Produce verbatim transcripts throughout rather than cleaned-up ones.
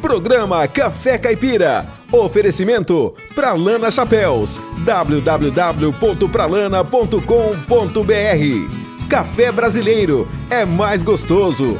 Programa Café Caipira. Oferecimento Pralana Chapéus. w w w ponto pralana ponto com ponto b r. Café brasileiro é mais gostoso.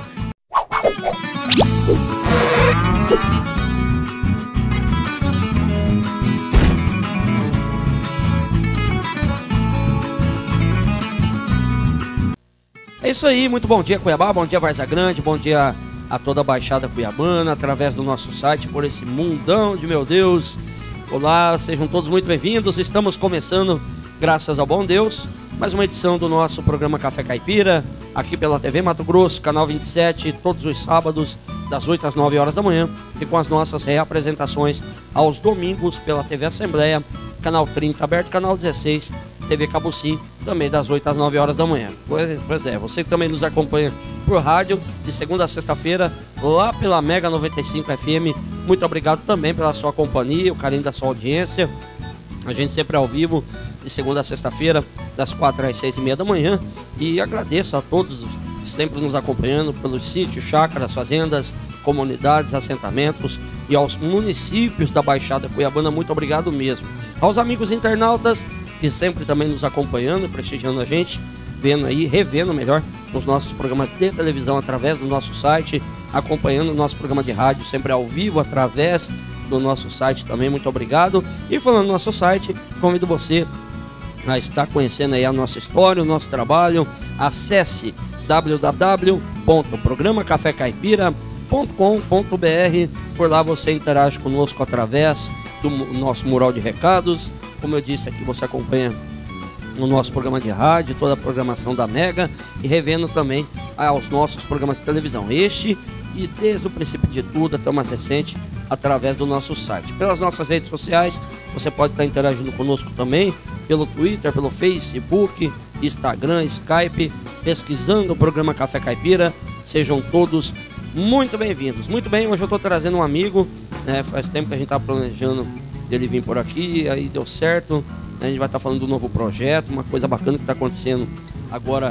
É isso aí, muito bom dia Cuiabá, bom dia Várzea Grande, bom dia a toda a Baixada Cuiabana, através do nosso site, por esse mundão de meu Deus. Olá, sejam todos muito bem-vindos, estamos começando, graças ao bom Deus, mais uma edição do nosso programa Café Caipira, aqui pela T V Mato Grosso, canal vinte e sete, todos os sábados, das oito às nove horas da manhã, e com as nossas reapresentações aos domingos pela T V Assembleia, canal trinta aberto, canal dezesseis, T V Cabucim, também das oito às nove horas da manhã. Pois, pois é, você que também nos acompanha por rádio, de segunda a sexta-feira, lá pela Mega noventa e cinco F M, muito obrigado também pela sua companhia, o carinho da sua audiência. A gente sempre ao vivo, de segunda a sexta-feira, das quatro às seis e meia da manhã, e agradeço a todos que sempre nos acompanhando pelos sítios, chácaras, fazendas, comunidades, assentamentos e aos municípios da Baixada Cuiabana, muito obrigado mesmo. Aos amigos internautas que sempre também nos acompanhando, prestigiando a gente, vendo aí, revendo melhor os nossos programas de televisão através do nosso site, acompanhando o nosso programa de rádio sempre ao vivo através do nosso site também, muito obrigado. E falando do nosso site, convido você a estar conhecendo aí a nossa história, o nosso trabalho. Acesse w w w ponto programa café caipira ponto com ponto b r. Por lá você interage conosco através do nosso mural de recados. Como eu disse aqui, você acompanha no nosso programa de rádio, toda a programação da Mega, e revendo também aos nossos programas de televisão. Este e desde o princípio de tudo até o mais recente, através do nosso site. Pelas nossas redes sociais, você pode estar interagindo conosco também, pelo Twitter, pelo Facebook, Instagram, Skype, pesquisando o programa Café Caipira. Sejam todos muito bem-vindos. Muito bem, hoje eu estou trazendo um amigo, né, faz tempo que a gente está planejando dele vir por aqui, aí deu certo. A gente vai estar falando do novo projeto, uma coisa bacana que está acontecendo agora.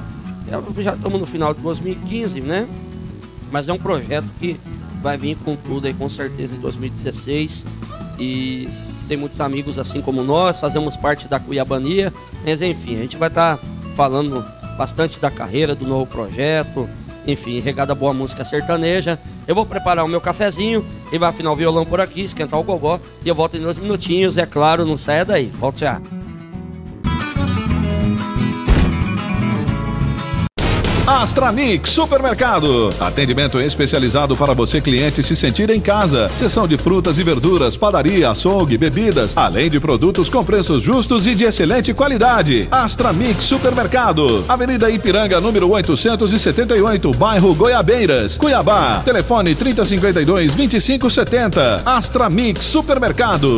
Já estamos no final de dois mil e quinze, né? Mas é um projeto que vai vir com tudo aí, com certeza, em dois mil e dezesseis. E tem muitos amigos assim como nós, fazemos parte da Cuiabania. Mas enfim, a gente vai estar falando bastante da carreira, do novo projeto. Enfim, regada boa música sertaneja. Eu vou preparar o meu cafezinho e vai afinar o violão por aqui, esquentar o gogó. E eu volto em dois minutinhos, é claro, não saia daí. Volto já. Astranic Supermercado. Atendimento especializado para você, cliente, se sentir em casa. Seção de frutas e verduras, padaria, açougue, bebidas, além de produtos com preços justos e de excelente qualidade. Astranic Supermercado. Avenida Ipiranga, número oitocentos e setenta e oito, bairro Goiabeiras, Cuiabá. Telefone trinta, cinquenta e dois, vinte e cinco, setenta. Astranic Supermercado.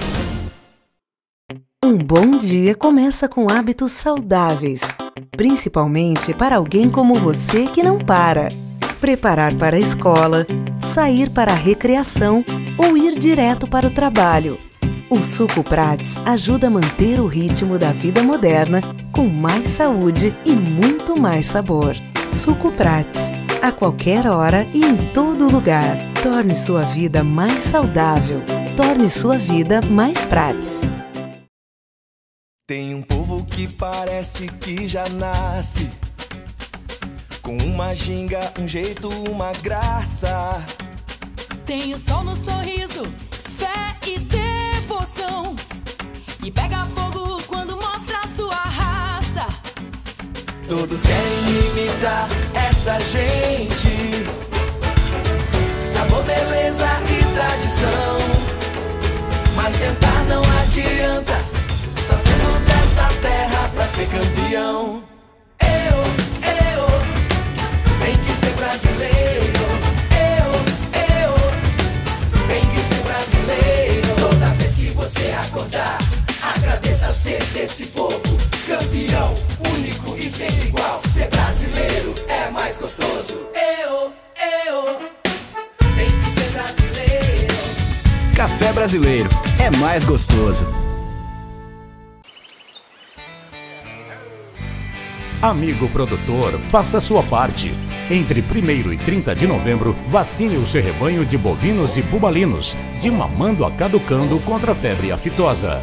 Um bom dia começa com hábitos saudáveis, principalmente para alguém como você que não para. Preparar para a escola, sair para a recreação ou ir direto para o trabalho. O Suco Prats ajuda a manter o ritmo da vida moderna com mais saúde e muito mais sabor. Suco Prats, a qualquer hora e em todo lugar. Torne sua vida mais saudável. Torne sua vida mais Prats. Tem um povo que parece que já nasce com uma ginga, um jeito, uma graça. Tem o sol no sorriso, fé e devoção, e pega fogo quando mostra sua raça. Todos querem imitar essa gente, sabor, beleza e tradição, mas tentar não adianta, só sendo dessa terra pra ser campeão. Eu, eu, tem que ser brasileiro. Eu, eu, tem que ser brasileiro. Toda vez que você acordar, agradeça ser desse povo. Campeão, único e sempre igual. Ser brasileiro é mais gostoso. Eu, eu, tem que ser brasileiro. Café brasileiro é mais gostoso. Amigo produtor, faça a sua parte. Entre primeiro e trinta de novembro, vacine o seu rebanho de bovinos e bubalinos, de mamando a caducando contra a febre aftosa.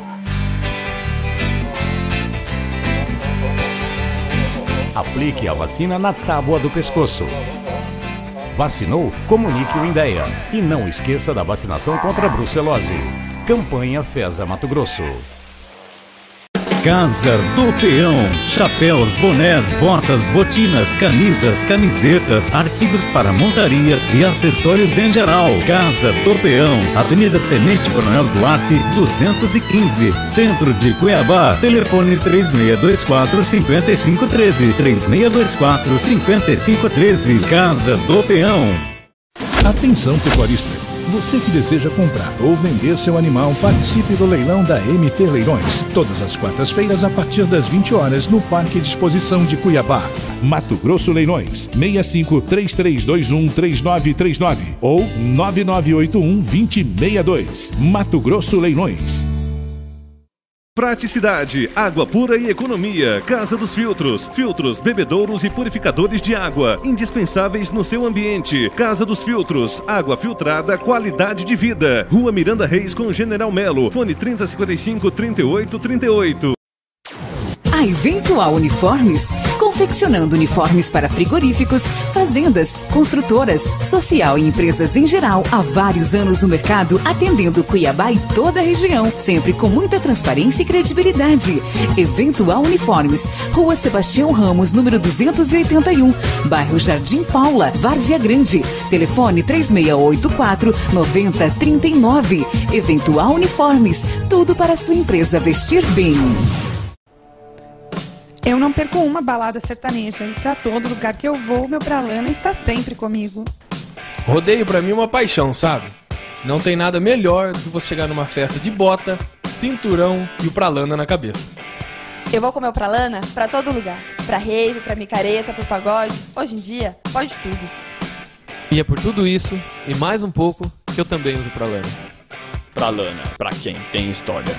Aplique a vacina na tábua do pescoço. Vacinou? Comunique o INDEA. E não esqueça da vacinação contra a brucelose. Campanha Feza Mato Grosso. Casa do Peão. Chapéus, bonés, botas, botinas, camisas, camisetas, artigos para montarias e acessórios em geral. Casa do Peão. Avenida Tenente Coronel Duarte, duzentos e quinze, Centro de Cuiabá. Telefone três seis dois quatro, cinco cinco um três, três seis dois quatro, cinco cinco um três. Casa do Peão. Atenção, pecuarista. Você que deseja comprar ou vender seu animal, participe do leilão da M T Leilões. Todas as quartas-feiras, a partir das vinte horas, no Parque de Exposição de Cuiabá. Mato Grosso Leilões, seis cinco três três dois um três nove três nove ou nove nove oito um dois zero seis dois. Mato Grosso Leilões. Praticidade, água pura e economia. Casa dos Filtros. Filtros, bebedouros e purificadores de água. Indispensáveis no seu ambiente. Casa dos Filtros. Água filtrada, qualidade de vida. Rua Miranda Reis com General Melo. Fone trinta, cinquenta e cinco, trinta e oito, trinta e oito. A Eventual Uniformes, confeccionando uniformes para frigoríficos, fazendas, construtoras, social e empresas em geral, há vários anos no mercado, atendendo Cuiabá e toda a região, sempre com muita transparência e credibilidade. Eventual Uniformes, Rua Sebastião Ramos, número duzentos e oitenta e um, bairro Jardim Paula, Várzea Grande. Telefone três seis oito quatro, nove zero três nove. Eventual Uniformes, tudo para a sua empresa vestir bem. Eu não perco uma balada sertaneja e pra todo lugar que eu vou, meu Pralana está sempre comigo. Rodeio pra mim é uma paixão, sabe? Não tem nada melhor do que você chegar numa festa de bota, cinturão e o Pralana na cabeça. Eu vou com meu Pralana pra todo lugar. Pra rave, pra micareta, pro pagode. Hoje em dia, pode tudo. E é por tudo isso, e mais um pouco, que eu também uso Pralana. Pralana, pra quem tem história.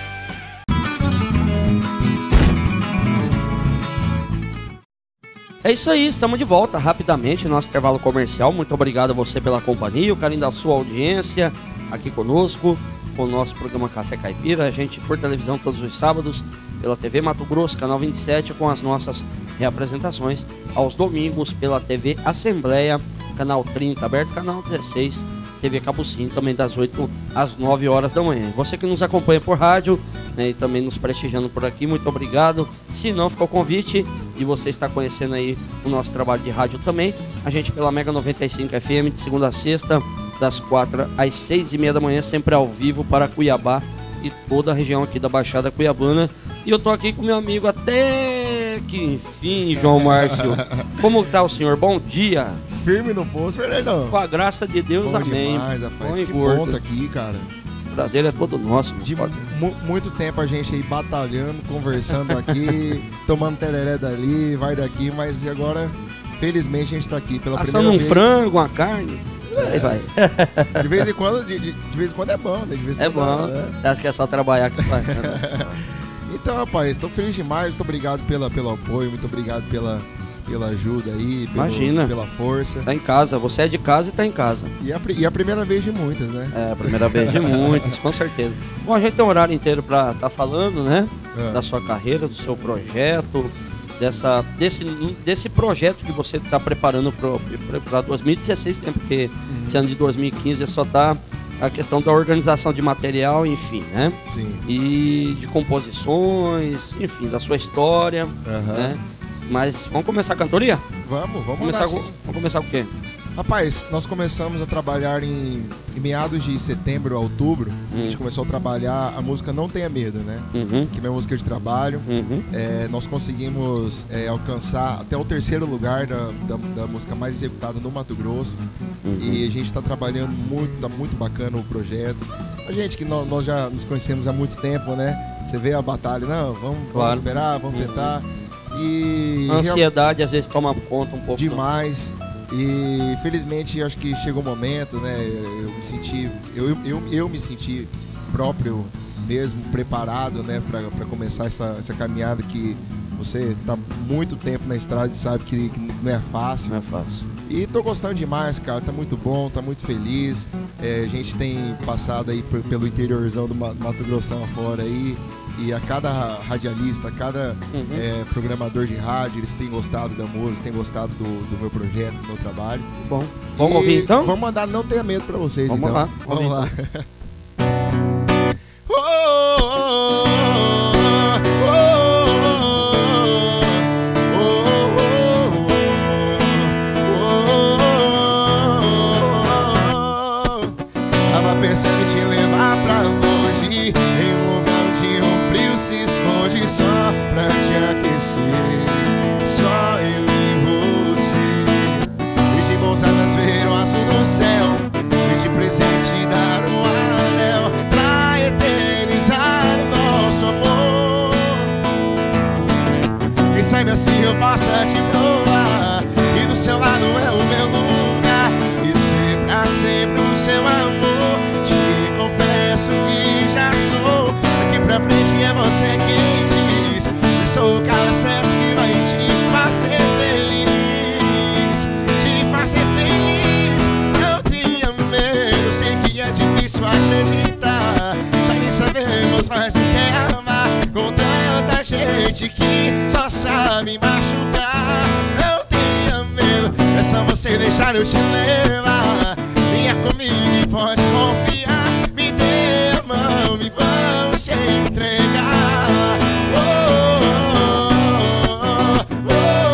É isso aí, estamos de volta rapidamente no nosso intervalo comercial. Muito obrigado a você pela companhia, o carinho da sua audiência aqui conosco, com o nosso programa Café Caipira. A gente por televisão todos os sábados, pela T V Mato Grosso, canal vinte e sete, com as nossas reapresentações. Aos domingos, pela T V Assembleia, canal trinta, aberto, canal dezesseis, T V Capucinho, também das oito às nove horas da manhã. Você que nos acompanha por rádio, né, e também nos prestigiando por aqui, muito obrigado. Se não, fica o convite de você estar conhecendo aí o nosso trabalho de rádio também. A gente pela Mega noventa e cinco F M, de segunda a sexta, das quatro às seis e meia da manhã, sempre ao vivo para Cuiabá e toda a região aqui da Baixada Cuiabana. E eu tô aqui com meu amigo até que enfim, João Márcio. Como tá o senhor? Bom dia. Firme no posto, Fernandão. Com a graça de Deus, bom amém. Demais, rapaz. Bom que gordo. bom tá aqui, cara. O prazer é todo nosso. De mu muito tempo a gente aí batalhando, conversando aqui, tomando tereré dali, vai daqui, mas agora, felizmente, a gente tá aqui pela Passando primeira um vez. frango, uma carne. É. Aí vai. De vez em quando, de, de, de vez em quando é bom, né? De vez em É quando bom. né? Você acha que é só trabalhar que faz? Então, rapaz, estou feliz demais, muito obrigado pela, pelo apoio, muito obrigado pela, pela ajuda aí, pelo, Imagina. pela força. Tá em casa, você é de casa e tá em casa. E a, e a primeira vez de muitas, né? É, a primeira vez de muitas, com certeza. Bom, a gente tem um horário inteiro pra estar tá falando, né? É. Da sua carreira, do seu projeto, dessa, desse, desse projeto que você está preparando para dois mil e dezesseis, né? Porque uhum. esse ano de dois mil e quinze só tá a questão da organização de material, enfim, né? Sim. E de composições, enfim, da sua história, uhum. né? Mas vamos começar a cantoria? Vamos, vamos começar lá, com, sim. Vamos começar com o quê? Rapaz, nós começamos a trabalhar em, em meados de setembro a outubro. Hum. A gente começou a trabalhar a música Não Tenha Medo, né? Uhum. Que é minha música de trabalho. Uhum. É, nós conseguimos é, alcançar até o terceiro lugar da, da, da música mais executada no Mato Grosso. Uhum. E a gente está trabalhando muito, tá muito bacana o projeto. A gente que nós, nós já nos conhecemos há muito tempo, né? Você vê a batalha, não, vamos, claro. vamos esperar, vamos uhum. tentar. E a ansiedade às vezes toma conta um pouco. Demais. E felizmente acho que chegou o momento, né? Eu me senti, eu, eu, eu me senti próprio mesmo, preparado, né? Para começar essa, essa caminhada que Você tá muito tempo na estrada e sabe que, que não é fácil. Não é fácil. E tô gostando demais, cara. Tá muito bom, tá muito feliz. É, a gente tem passado aí por, pelo interiorzão do Mato Grossão afora aí. E a cada radialista, a cada uhum. é, programador de rádio, eles têm gostado da música, têm gostado do, do meu projeto, do meu trabalho. Bom, vamos e ouvir então? Vamos mandar Não Tenha Medo pra vocês, vamos então. Lá. Vamos, vamos lá. Então. Tava pensando em te levar pra longe, em um lugar onde o frio se esconde, só pra te aquecer, só eu e você. E de mãos dadas ver o azul do céu, e de presente dar um anel pra eternizar o nosso amor. Quem sabe assim eu possa te provar, e do seu lado é o meu lugar, e ser pra sempre o seu amor. Te confesso que já sou, daqui pra frente é você quem diz, eu sou o cara certo que vai te fazer feliz, te fazer feliz. Não tenha medo, sei que é difícil acreditar, já nem sabemos mais o que é amar, com tanta gente que só sabe machucar. Não tenha medo, é só você deixar eu te levar, venha comigo e pode confiar, me dê a mão e vamos se entregar. Oh, oh, oh,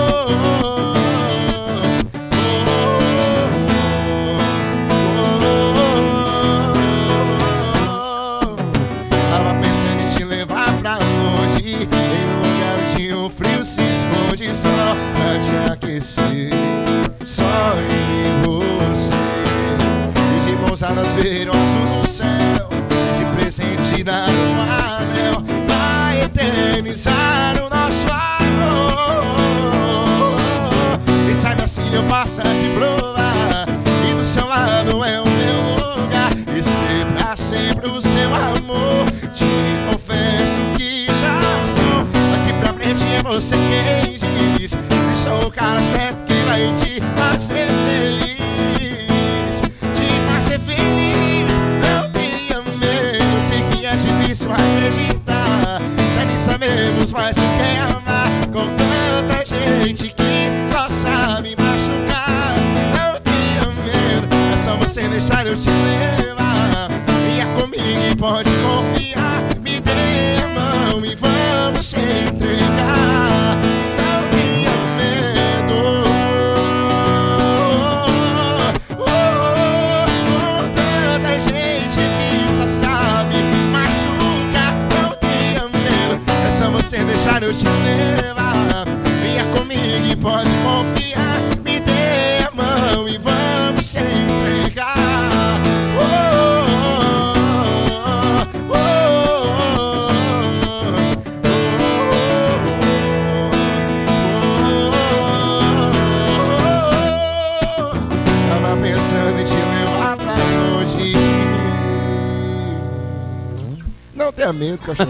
oh, oh. Tava pensando em te levar pra longe, em um lugar onde o frio se esconde, só pra te aquecer, só eu e você. Mãozadas ver o azul do céu, de presente dar um anel pra eternizar o nosso amor. E saiba assim eu passo a te provar, e do seu lado é o meu lugar, e ser pra sempre o seu amor. Te confesso que já sou, daqui pra frente é você quem diz, eu sou o cara certo que vai te fazer feliz, ser feliz. Não tenha medo, sei que é difícil acreditar, já nem sabemos mais o que é amar, com tanta gente que só sabe machucar. Não tenha medo, é só você deixar eu te levar, venha comigo e pode confiar, me dê a mão e vamos se entregar. Não tenha medo. Você deixar eu te levar, venha comigo e pode confiar, me dê a mão e vamos se entregar. Oh, oh, oh, oh, oh. Tava pensando em te levar pra longe. Não tenha medo, cachorro.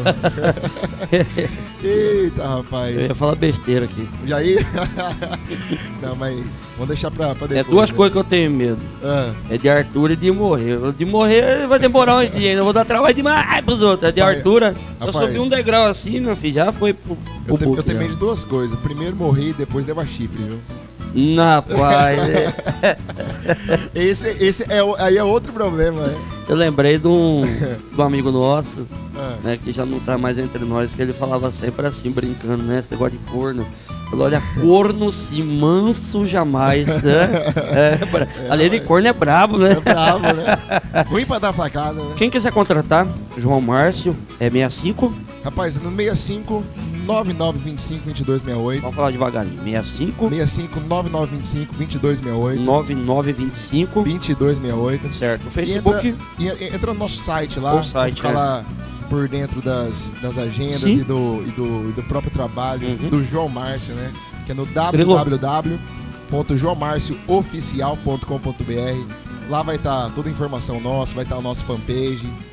Eita, rapaz. Eu ia falar besteira aqui. E aí? Não, mas vamos deixar pra, pra depois. É duas né? coisas que eu tenho medo. Ah. É de Arthur e de morrer. De morrer vai demorar um dia ainda. Eu vou dar trabalho demais pros outros. É de rapaz, Arthur. Se eu subi um degrau assim, meu filho, já foi pro, pro Eu, te, buco, eu tenho já. medo de duas coisas. Primeiro morrer e depois levar chifre, viu? Não, pai. é. Esse, esse é, aí é outro problema, né? Eu lembrei de um, de um amigo nosso, ah. né, que já não tá mais entre nós, que ele falava sempre assim, brincando, né? Esse negócio de corno. Falou, olha, corno se manso jamais, né? É, pra, é, além de corno é brabo, né? É brabo, né? Ruim pra dar facada, né? Quem quiser contratar, João Márcio, é sessenta e cinco? Rapaz, no sessenta e cinco, nove nove dois cinco, dois dois seis oito. Vamos falar devagarinho. sessenta e cinco? sessenta e cinco, nove nove dois cinco, dois dois seis oito. nove nove dois cinco, dois dois seis oito. Certo. No Facebook. E entra, e entra no nosso site lá. O site, ficar é. lá por dentro das, das agendas e do, e, do, e do próprio trabalho uhum. do João Márcio, né? Que é no w w w ponto joão márcio oficial ponto com ponto b r. Lá vai estar tá toda a informação nossa, vai estar tá o nosso fanpage.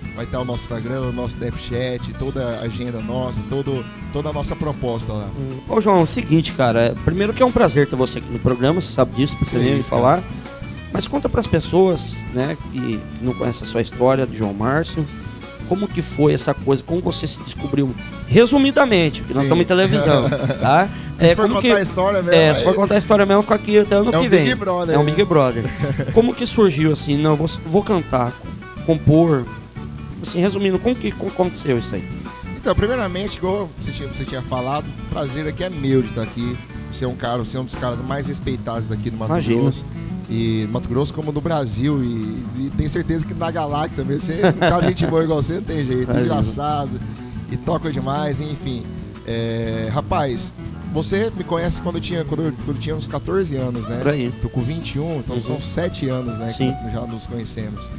vai estar o nosso Instagram, o nosso Snapchat, toda a agenda nossa, todo, toda a nossa proposta lá. Ô João, é o seguinte, cara, primeiro que é um prazer ter você aqui no programa, você sabe disso, você nem me falar. Mas conta para as pessoas, né, que não conhecem a sua história de João Márcio, como que foi essa coisa, como você se descobriu, resumidamente, porque nós estamos em televisão, tá? Se É, for como contar que, a história mesmo... É, se for contar a história mesmo, fica aqui até ano é um que vem. Big Brother, é um né? Big Brother. Como que surgiu assim, não, vou, vou cantar, compor, assim, resumindo, como que como aconteceu isso aí? Então, primeiramente, igual você tinha, você tinha falado, o prazer aqui é meu de estar aqui, você é um cara, você é um dos caras mais respeitados daqui do Mato Imagina. Grosso. E Mato Grosso como no Brasil, e, e tenho certeza que na galáxia mesmo, você, um cara de gente boa igual você, não tem jeito, Imagina. engraçado, e toca demais, enfim. É, rapaz, você me conhece quando eu tinha, quando eu, quando eu tinha uns quatorze anos, né? Por aí. Tô com vinte e um, então Uhum. são sete anos, né, Sim. que já nos conhecemos.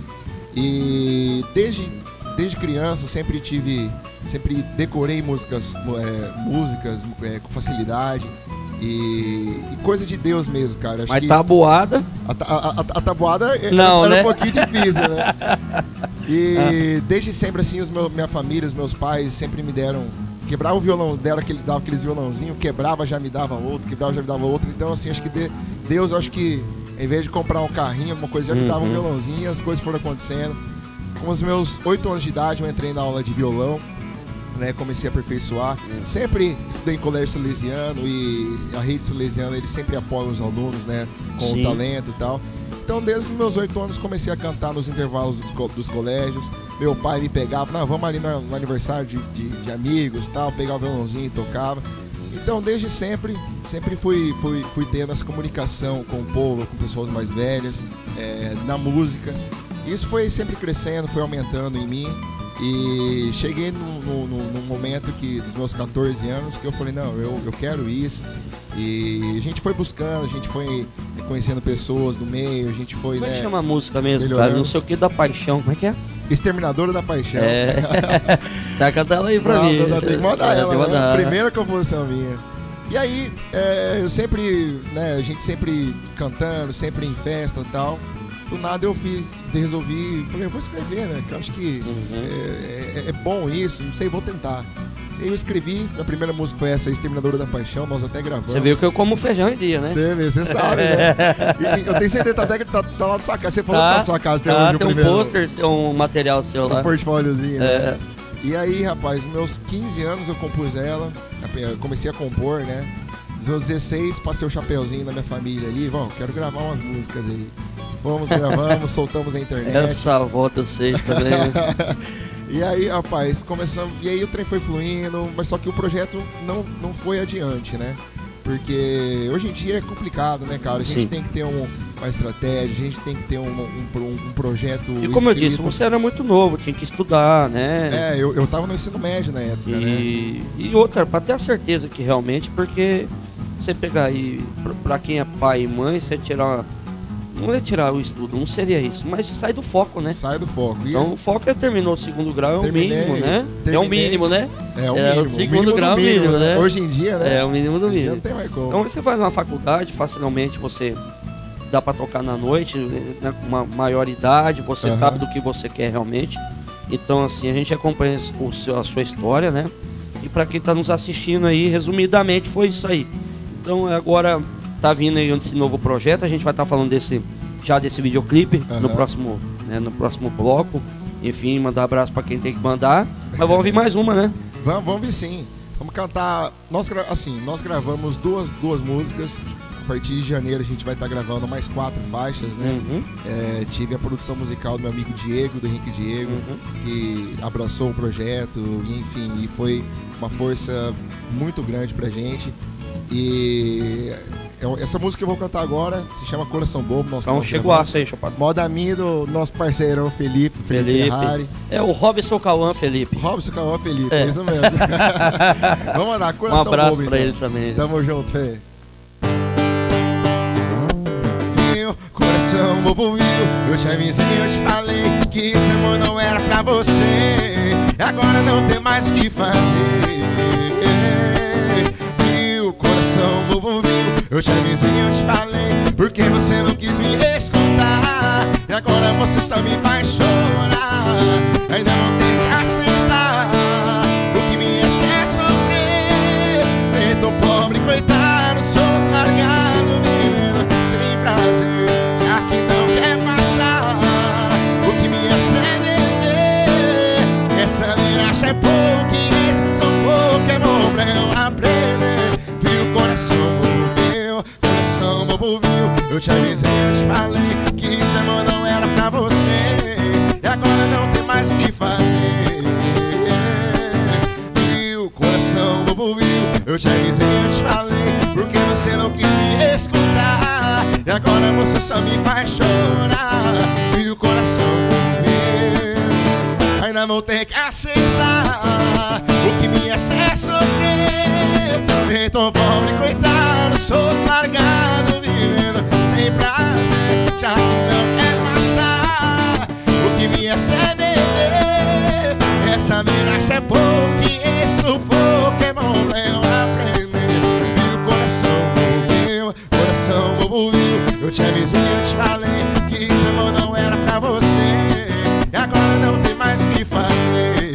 E desde, desde criança sempre tive, sempre decorei músicas, é, músicas é, com facilidade. E, e coisa de Deus mesmo, cara. Acho Mas que tabuada... A, a, a, a tabuada Não, era, era né? um pouquinho difícil, né? E desde sempre, assim, os meu, minha família, os meus pais sempre me deram... Quebrava o violão, deram aquele, dava aqueles violãozinhos, quebrava, já me dava outro, quebrava, já me dava outro. Então, assim, acho que de, Deus, acho que, em vez de comprar um carrinho, alguma coisa, já me dava um Uhum. violãozinho, as coisas foram acontecendo. Com os meus oito anos de idade, eu entrei na aula de violão. Né, comecei a aperfeiçoar. Sempre estudei em colégio salesiano e a rede salesiana, eles sempre apoiam os alunos, né, com Sim. o talento e tal. Então, desde os meus oito anos, comecei a cantar nos intervalos dos, co- dos colégios. Meu pai me pegava, não, vamos ali no, no aniversário de, de, de amigos, tal, pegava o violãozinho e tocava. Então, desde sempre, sempre fui, fui, fui tendo essa comunicação com o povo, com pessoas mais velhas, é, na música. Isso foi sempre crescendo, foi aumentando em mim. E cheguei num, num, num momento que, dos meus quatorze anos, que eu falei, não, eu, eu quero isso. E a gente foi buscando, a gente foi conhecendo pessoas do meio, a gente foi, Como é que né, chama a música mesmo, cara? melhorando. Não sei o que da paixão, como é que é? Exterminadora da Paixão. É. Tá cantando aí pra não, mim. Não, não, tem que mandar É, ela, tem que né? mandar. Primeira composição minha. E aí, é, eu sempre, né, a gente sempre cantando, sempre em festa e tal. Do nada eu fiz, resolvi, falei, eu vou escrever, né? Que eu acho que é, é- é bom isso, não sei, vou tentar. E aí eu escrevi, a primeira música foi essa, Exterminadora da Paixão, nós até gravamos. Você viu que eu como feijão em dia, né? Você vê, você sabe, né? E, e eu tenho certeza que até que tá, tá lá na sua casa. Você falou que tá na sua casa até tá, hoje o tem um primeiro. pôster, seu- um material seu lá. Um portfóliozinho, É. né? E aí, rapaz, nos meus quinze anos eu compus ela, eu comecei a compor, né? Nos meus dezesseis, passei o chapeuzinho na minha família ali, bom, quero gravar umas músicas aí. Vamos, gravamos, soltamos na internet. Essa avó eu sei também. E aí, rapaz, começamos. E aí o trem foi fluindo, mas só que o projeto não, não foi adiante, né? Porque hoje em dia é complicado, né, cara? A gente Sim. tem que ter um, uma estratégia, a gente tem que ter um, um, pro- um projeto. E como eu disse, escrito. você era muito novo, tinha que estudar, né? É, eu, eu tava no ensino médio na época, né? E, e outra, pra ter a certeza que realmente, porque você pegar aí, pra, pra quem é pai e mãe, você tirar. Não é tirar o estudo, não seria isso, mas sai do foco, né? Sai do foco. E Então o foco é terminou o segundo grau, é o Terminei, mínimo, né? É o terminei. mínimo, né? É o mínimo. o segundo O mínimo do grau é o mínimo, mínimo, né? né? Hoje em dia, né? É o mínimo do Hoje em dia mínimo. não tem mais como. Então você faz uma faculdade, facilmente você dá pra tocar na noite, né, com uma maior idade, você Aham. sabe do que você quer realmente. Então assim, a gente acompanha o seu, a sua história, né? E pra quem tá nos assistindo aí, resumidamente foi isso aí. Então agora tá vindo aí esse novo projeto, a gente vai estar falando desse já desse videoclipe no Aham. próximo, né, no próximo bloco. Enfim, mandar abraço pra quem tem que mandar. Mas vamos ouvir mais uma, né? Vamos, vamos ver sim. Vamos cantar. Nós, gra- assim, nós gravamos duas, duas músicas. A partir de janeiro a gente vai estar gravando mais quatro faixas, né? Uhum. É, tive a produção musical do meu amigo Diego, do Henrique Diego, Uhum. que abraçou o projeto, e, enfim, e foi uma força muito grande pra gente. E é- essa música que eu vou cantar agora se chama Coração Bobo. Nós Então nós chega o gravamos. aço aí, Chapado. Moda minha do nosso parceirão Felipe, Felipe, Felipe. Ferrari. É o Robson Cauã Felipe. Robson Cauã Felipe, É. é isso mesmo. Vamos mandar, Um Coração abraço Bobo, pra então. ele também. Tamo junto, Fê. Viu, coração bobo, viu? Eu te avisei, eu te falei que esse amor não era pra você. Agora não tem mais o que fazer. Viu, coração bobo, viu? Eu te avisei, eu te falei, porque você não quis me escutar. E agora você só me faz chorar. Ainda vou ter que aceitar o que me resta é sofrer. Eu tô pobre, coitado, sou largado, vivendo sem prazer, já que não quer passar. O que me resta é viver. Essa viagem é pouco e esse só pouco é bom pra eu aprender. Viu, coração moveu, coração bobo viu. Eu te avisei, eu te falei que esse amor não era pra você. E agora não tem mais o que fazer. Viu, coração bobo viu. Eu te avisei, eu te falei, porque você não quis me escutar. E agora você só me faz chorar. Viu, coração moveu. Ainda vou ter que aceitar o que me resta é sofrer. Nem tô pobre, coitado, sou largado, vivendo sem prazer, já que não quer passar. O que me resta é beber. Essa viagem é pouco e esse sufoco é bom pra eu aprender. Viu, coração moveu, coração bobo viu. Eu te avisei, eu te falei que esse amor não era pra você. E agora não tem mais o que fazer.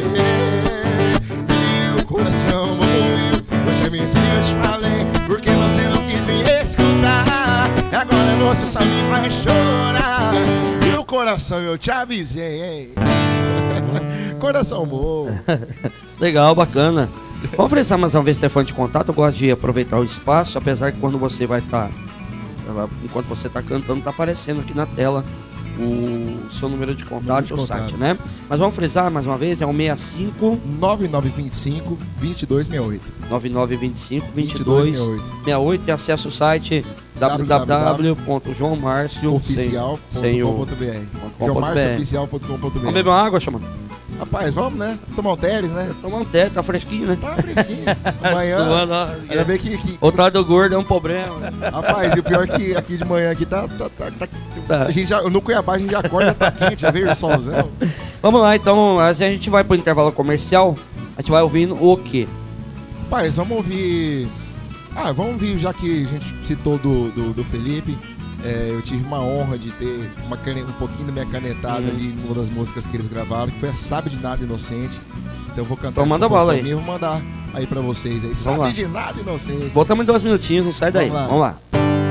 Viu, coração bobo viu. Eu te avisei, eu te falei, porque você não quis me escutar. E agora você só me faz chorar. Viu, coração, eu te avisei, hein? Coração bom. Legal, bacana. Vamos oferecer mais uma vez o telefone de contato. Eu gosto de aproveitar o espaço, apesar que quando você vai estar, tá, enquanto você está cantando, está aparecendo aqui na tela o seu número de contato, de o contato. Site, né? Mas vamos frisar mais uma vez, é o sessenta e cinco, nove nove dois cinco, dois dois seis oito. nove nove dois cinco, dois dois seis oito e acesse o site w w w ponto joão marcio oficial ponto com ponto b r. joão marcio oficial ponto com ponto b r. Vamos beber uma água, chamando? Rapaz, vamos, né? Tomar um Teres, né? Tomar um Teres, tá fresquinho, né? Tá fresquinho. Amanhã, ainda bem que... que... O lado do gordo é um problema. Rapaz, e o pior é que aqui de manhã aqui tá... tá, tá, tá, tá. A gente já, no Cuiabá a gente já acorda, tá quente, já veio o solzão. Vamos lá, então, a gente vai pro intervalo comercial, a gente vai ouvindo o quê? Rapaz, vamos ouvir... Ah, vamos ouvir, já que a gente citou do, do, do Felipe. É, eu tive uma honra de ter uma cane... um pouquinho da minha canetada hum. ali numa das músicas que eles gravaram, que foi a Sabe de Nada Inocente. Então eu vou cantar então, manda bala aí. E vou mandar aí pra vocês aí. Vamos Sabe lá. De Nada Inocente. Voltamos em dois minutinhos, não sai daí. Vamos lá. Vamos lá.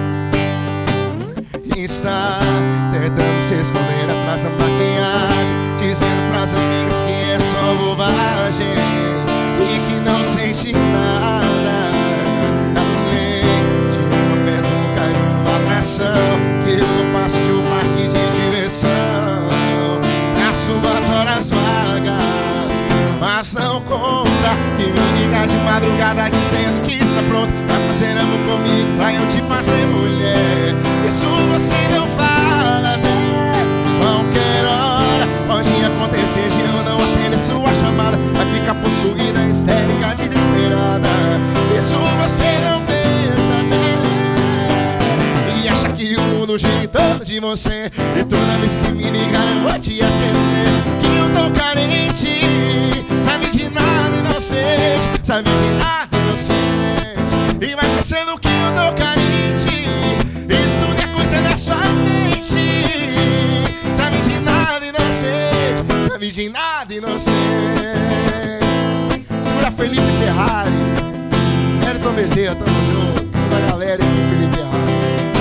Está tentando se esconder atrás da maquiagem, dizendo pras amigas que é só bobagem e que não sente nada. Que eu passo de um parque de diversão nas suas horas vagas, mas não conta que me liga de madrugada dizendo que está pronto pra fazer amor comigo, pra eu te fazer mulher. Isso você não fala, né? Qualquer hora pode acontecer de eu não atender sua chamada, vai ficar possuída, histérica, desesperada. Isso você não pensa, né? Acha que o mundo gira em torno de você, e toda vez que me ligar eu vou te atender. Que eu tô carente, sabe de nada inocente, sabe de nada inocente, e vai pensando que eu tô carente. Isso tudo é coisa da sua mente. Sabe de nada inocente, sabe de nada inocente. Segura Felipe Ferrari, Ayrton Bezerra, tamo junto, toda a galera aqui, Felipe Ferrari.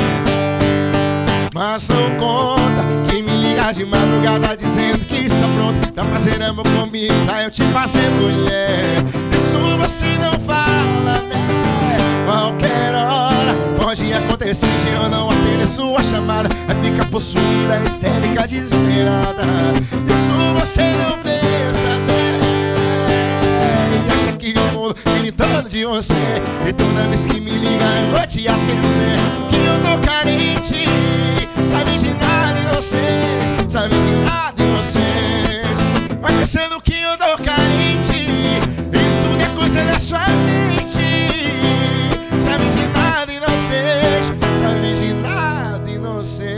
Mas não conta quem me liga de madrugada dizendo que está pronto pra fazer amor comigo, pra eu te fazer mulher. Isso você não fala, né? Qualquer hora pode acontecer de eu não atender sua chamada, vai ficar possuída, histérica, desesperada. Isso você não pensa, né? E acha que o mundo gira em torno de você, e toda vez que me liga eu vou te atender. Que eu tô carente, sabe de nada inocente, sabe de nada inocente, vai pensando que eu tô carente. Isso tudo é coisa da sua mente. Sabe de nada inocente, sabe de nada inocente,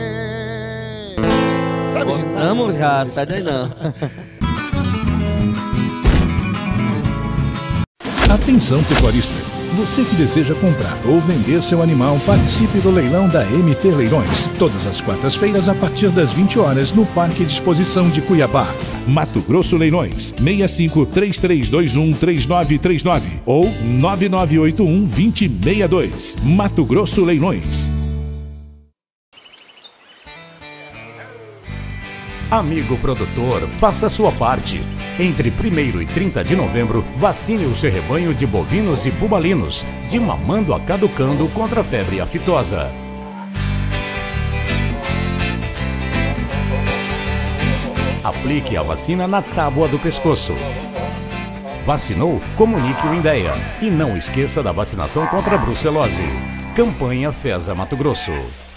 sabe de nada Vamos já, sai daí não. Atenção, pecuarista. Você que deseja comprar ou vender seu animal, participe do leilão da M T Leilões. Todas as quartas-feiras, a partir das vinte horas, no Parque de Exposição de Cuiabá. Mato Grosso Leilões, seis cinco três três dois um três nove três nove ou nove nove oito um dois zero seis dois. Mato Grosso Leilões. Amigo produtor, faça a sua parte. Entre primeiro e trinta de novembro, vacine o seu rebanho de bovinos e bubalinos, de mamando a caducando contra a febre aftosa. Aplique a vacina na tábua do pescoço. Vacinou? Comunique o INDEA. E não esqueça da vacinação contra a brucelose. Campanha Feza Mato Grosso.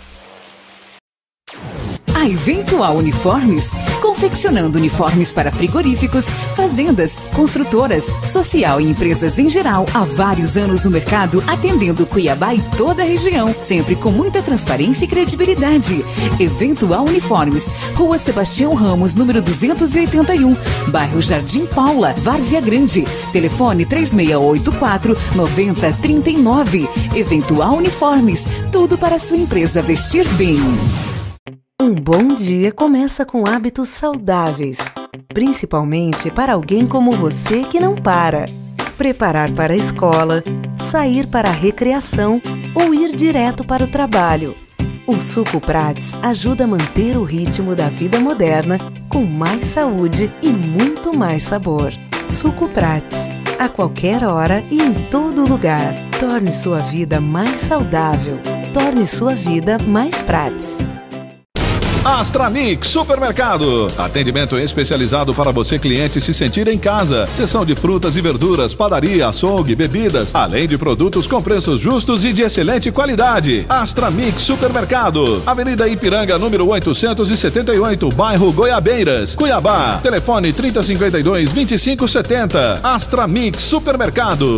A Eventual Uniformes, confeccionando uniformes para frigoríficos, fazendas, construtoras, social e empresas em geral, há vários anos no mercado, atendendo Cuiabá e toda a região, sempre com muita transparência e credibilidade. Eventual Uniformes, Rua Sebastião Ramos, número duzentos e oitenta e um, bairro Jardim Paula, Várzea Grande. Telefone três seis oito quatro, nove zero três nove. Eventual Uniformes, tudo para a sua empresa vestir bem. Um bom dia começa com hábitos saudáveis, principalmente para alguém como você que não para. Preparar para a escola, sair para a recreação ou ir direto para o trabalho. O Suco Prats ajuda a manter o ritmo da vida moderna com mais saúde e muito mais sabor. Suco Prats, a qualquer hora e em todo lugar. Torne sua vida mais saudável. Torne sua vida mais Prats. Astramix Supermercado. Atendimento especializado para você, cliente, se sentir em casa. Seção de frutas e verduras, padaria, açougue, bebidas, além de produtos com preços justos e de excelente qualidade. Astramix Supermercado. Avenida Ipiranga, número oitocentos e setenta e oito, bairro Goiabeiras, Cuiabá. Telefone trinta cinquenta e dois, vinte e cinco setenta. Astramix Supermercado.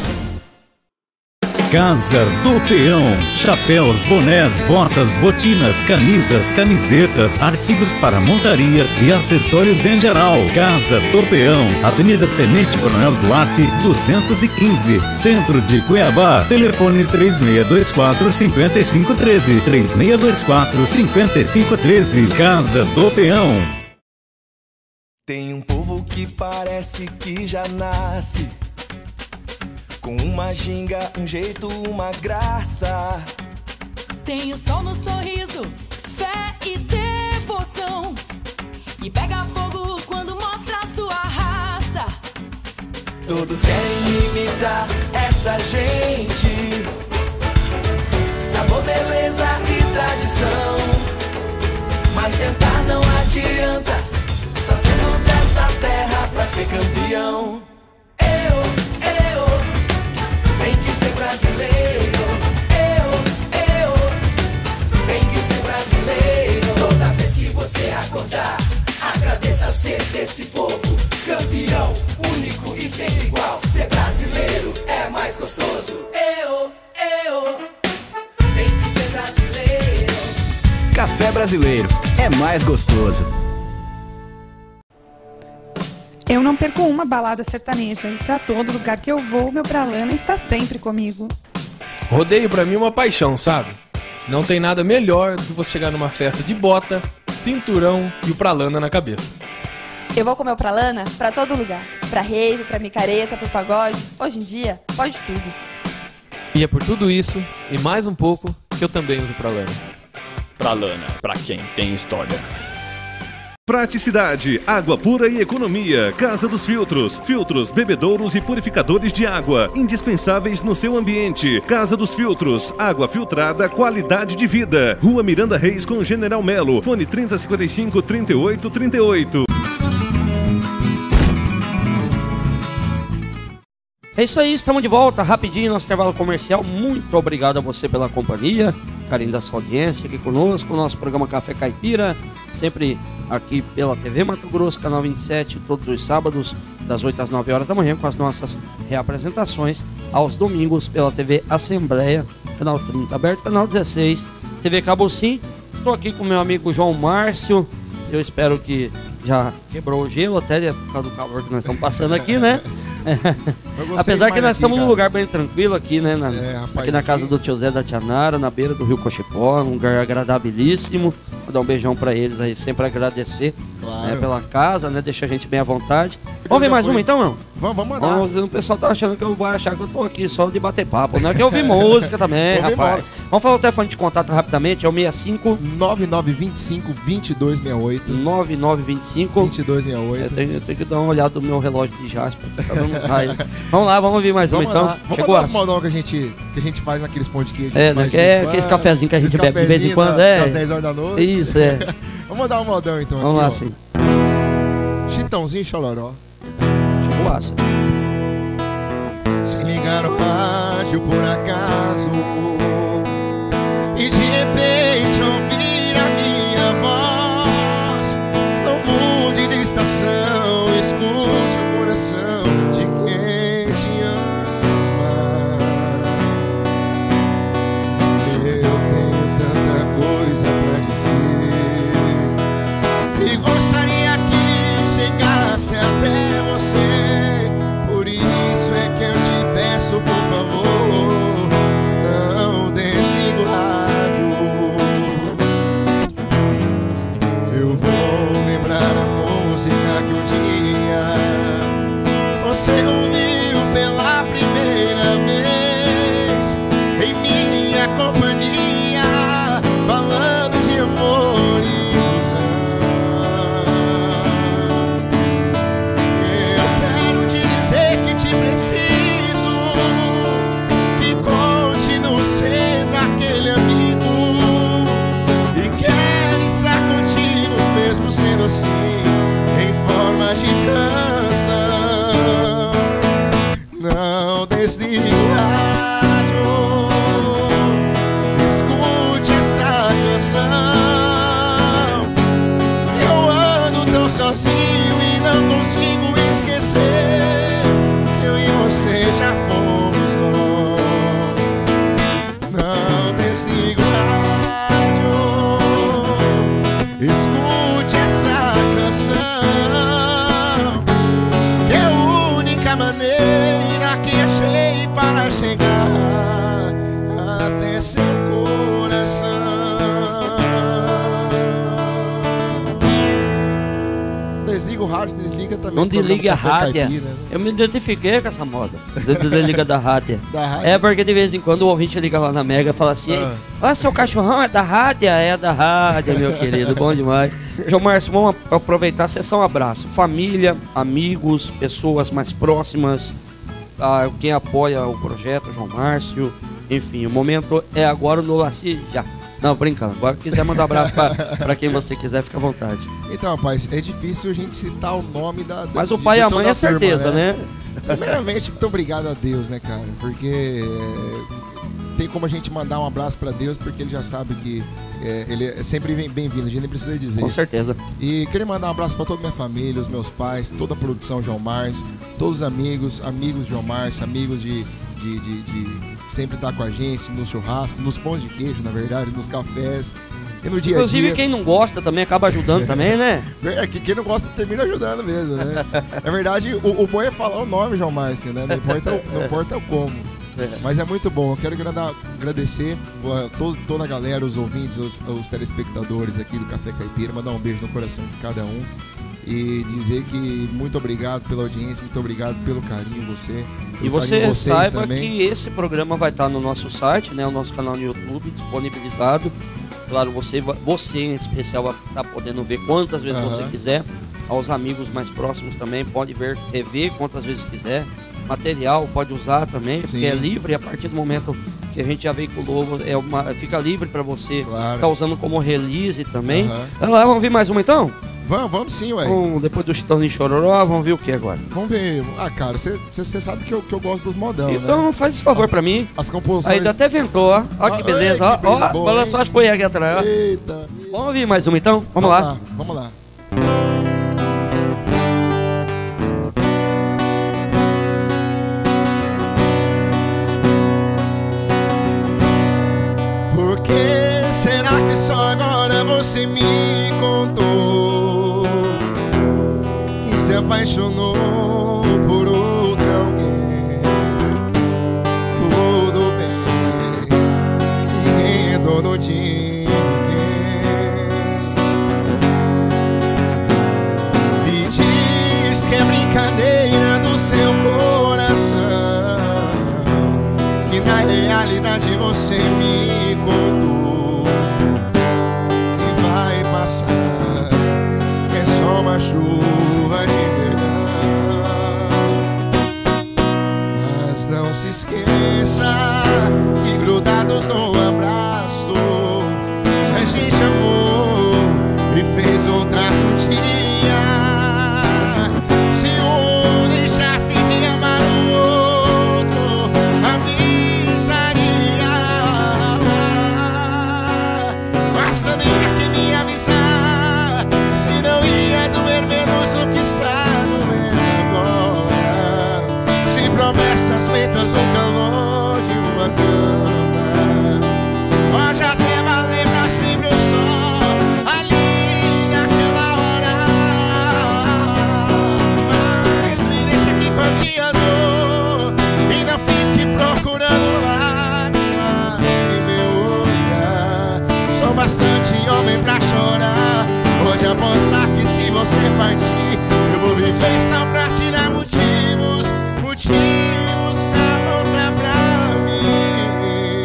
Casa do Peão. Chapéus, bonés, botas, botinas, camisas, camisetas, artigos para montarias e acessórios em geral. Casa do Peão. Avenida Tenente Coronel Duarte, duzentos e quinze, Centro de Cuiabá. Telefone três seis dois quatro, cinco cinco um três, três seis dois quatro, cinco cinco um três. Casa do Peão. Tem um povo que parece que já nasce com uma ginga, um jeito, uma graça. Tem o sol no sorriso, fé e devoção, e pega fogo quando mostra sua raça. Todos querem imitar essa gente, sabor, beleza e tradição, mas tentar não adianta, só sendo dessa terra pra ser campeão. Brasileiro, eu, eu, tem que ser brasileiro. Toda vez que você acordar, agradeça ser desse povo. Campeão, único e sempre igual. Ser brasileiro é mais gostoso. Eu, eu, tem que ser brasileiro. Café Brasileiro é mais gostoso. Eu não perco uma balada sertaneja e pra todo lugar que eu vou, meu Pralana está sempre comigo. Rodeio pra mim é uma paixão, sabe? Não tem nada melhor do que você chegar numa festa de bota, cinturão e o Pralana na cabeça. Eu vou com meu Pralana pra todo lugar. Pra rave, pra micareta, pro pagode. Hoje em dia, pode tudo. E é por tudo isso, e mais um pouco, que eu também uso Pralana. Pralana, pra quem tem história. Praticidade, água pura e economia. Casa dos Filtros. Filtros, bebedouros e purificadores de água. Indispensáveis no seu ambiente. Casa dos Filtros. Água filtrada, qualidade de vida. Rua Miranda Reis com General Melo. Fone trinta cinquenta e cinco, trinta e oito, trinta e oito. É isso aí, estamos de volta, rapidinho, nosso intervalo comercial. Muito obrigado a você pela companhia, carinho da sua audiência aqui conosco, o nosso programa Café Caipira, sempre aqui pela T V Mato Grosso, canal vinte e sete, todos os sábados, das oito às nove horas da manhã, com as nossas reapresentações, aos domingos pela T V Assembleia, canal trinta aberto, canal dezesseis, T V Cabo Sim. Estou aqui com meu amigo João Márcio, eu espero que já quebrou o gelo, até por causa do calor que nós estamos passando aqui, né? Apesar que nós estamos num lugar bem tranquilo aqui, né? Na, É, rapaz, aqui na casa aqui- do tio Zé da Tia Nara, na beira do Rio Cochipó, um lugar agradabilíssimo. Vou dar um beijão pra eles aí, sempre agradecer, Claro. né, pela casa, né? Deixa a gente bem à vontade. Vamos ver mais uma então, não? Vamos, vamos mandar. Vamos, o pessoal tá achando que eu vou achar que eu tô aqui só de bater papo, não é que eu ouvi música também, Ouvi rapaz. música. Vamos falar o telefone de contato rapidamente, é o sessenta e cinco nove nove dois cinco, dois dois seis oito. nove nove dois cinco dois dois seis oito. Eu tenho, eu tenho que dar uma olhada no meu relógio de Jasper. Tá dando raio. Vamos lá, vamos ouvir mais uma Vamos então. lá. Vamos Chegou mandar a... os modão que a gente, que a gente faz naqueles pão de queijo. É, que faz né, de que vez é em aqueles quando, cafezinhos que a gente aqueles bebe de vez em cafezinhos quando, da- é. das dez horas da noite. Isso, é. Vamos mandar um modão então. Vamos aqui, lá, ó. sim. Chitãozinho e Chororó. Chegou a... Se ligar no rádio por acaso e de repente ouvir a minha voz, não mude de estação, escute o coração de quem te ama. Eu tenho tanta coisa pra dizer e gostaria que chegasse até você. Por isso é que eu te peço, por favor, não desliga o rádio. Eu vou lembrar a música que um dia você ouviu pela primeira vez em minha companhia, falando de amor e ilusão. Que te preciso, que continue sendo aquele amigo e quero estar contigo mesmo sendo assim, em forma de canção. Não desligue o rádio, escute essa canção. Eu ando tão sozinho e não consigo esquecer você já fomos nós. Não desliga o rádio, escute essa canção, que é a única maneira que achei para chegar até seu coração. Desliga o rádio, desliga também. Não desliga a rádio. Eu me identifiquei com essa moda. Desliga da rádio. Da rádio. É porque de vez em quando o ouvinte liga lá na Mega e fala assim: Ah. ó, seu cachorrão é da rádio? É da rádio, meu querido. Bom demais. João Márcio, vamos aproveitar a sessão abraço. Família, amigos, pessoas mais próximas, ah, quem apoia o projeto, João Márcio. Enfim, o momento é agora no Laci já. Não, brincando. Agora que quiser mandar um abraço pra, pra quem você quiser, fica à vontade. Então, rapaz, é difícil a gente citar o nome da. da Mas o de- pai de e a toda mãe é turma, certeza, né? Primeiramente, muito obrigado a Deus, né, cara? Porque é, tem como a gente mandar um abraço pra Deus, porque ele já sabe que é, ele é sempre bem- bem-vindo, a gente nem precisa dizer. Com certeza. E queria mandar um abraço pra toda a minha família, os meus pais, toda a produção João Márcio, todos os amigos, amigos de João Márcio, amigos de, de, de, de sempre estar com a gente no churrasco, nos pães de queijo, na verdade, nos cafés. E no dia a Inclusive, dia. quem não gosta também acaba ajudando também, né? É, que quem não gosta termina ajudando mesmo, né? Na verdade, o, o bom é falar o nome, João Márcio, né? Não importa, o- não importa o como. Mas é muito bom. Eu quero agrada- agradecer a todo, toda a galera, os ouvintes, os, os telespectadores aqui do Café Caipira, mandar um beijo no coração de cada um e dizer que muito obrigado pela audiência, muito obrigado pelo carinho você. E pelo você carinho de vocês saiba também. que esse programa vai estar no nosso site, né? O nosso canal no YouTube disponibilizado. Claro, você, va- você em especial vai estar podendo ver quantas vezes Aham. você quiser. Aos amigos mais próximos também pode ver, rever quantas vezes quiser. Material pode usar também, Sim. porque é livre a partir do momento que a gente já veiculou, é uma, fica livre para você estar usando como release também. Aham. Vamos lá, vamos ver mais uma então? Vamos, vamos sim, ué. Vamos, depois do Chitãozinho Chororó, vamos ver o que agora? Vamos ver. Ah, cara, você sabe que eu, que eu gosto dos modão, Então né? faz esse favor As- pra mim. As composições. Ainda até ventou, ó. Ó que Ah, beleza, ei, ó. que brisa Ó, boa, olha hein? só as foi aqui atrás, ó. Eita. Vamos ouvir mais uma então? Vamos lá. Vamos lá. Por que será que só agora você me contou que se apaixonou por outra realidade você me contou que vai passar, é só uma chuva de verão. Mas não se esqueça que grudados no abraço a gente amou e fez um trato um dia. Se um deixasse de amar o outro, avisaria. Mas também pra que me avisar, se não ia doer menos o que está doendo agora. Se promessas feitas no calor de uma cama, pode até valer pra sempre o sol ali naquela hora. Mas me deixa aqui com a minha dor e não fique procurando lágrimas em meu olhar. Sou bastante homem pra chorar. Pode apostar que se você partir, eu vou viver só pra te dar motivos, motivos pra voltar pra mim.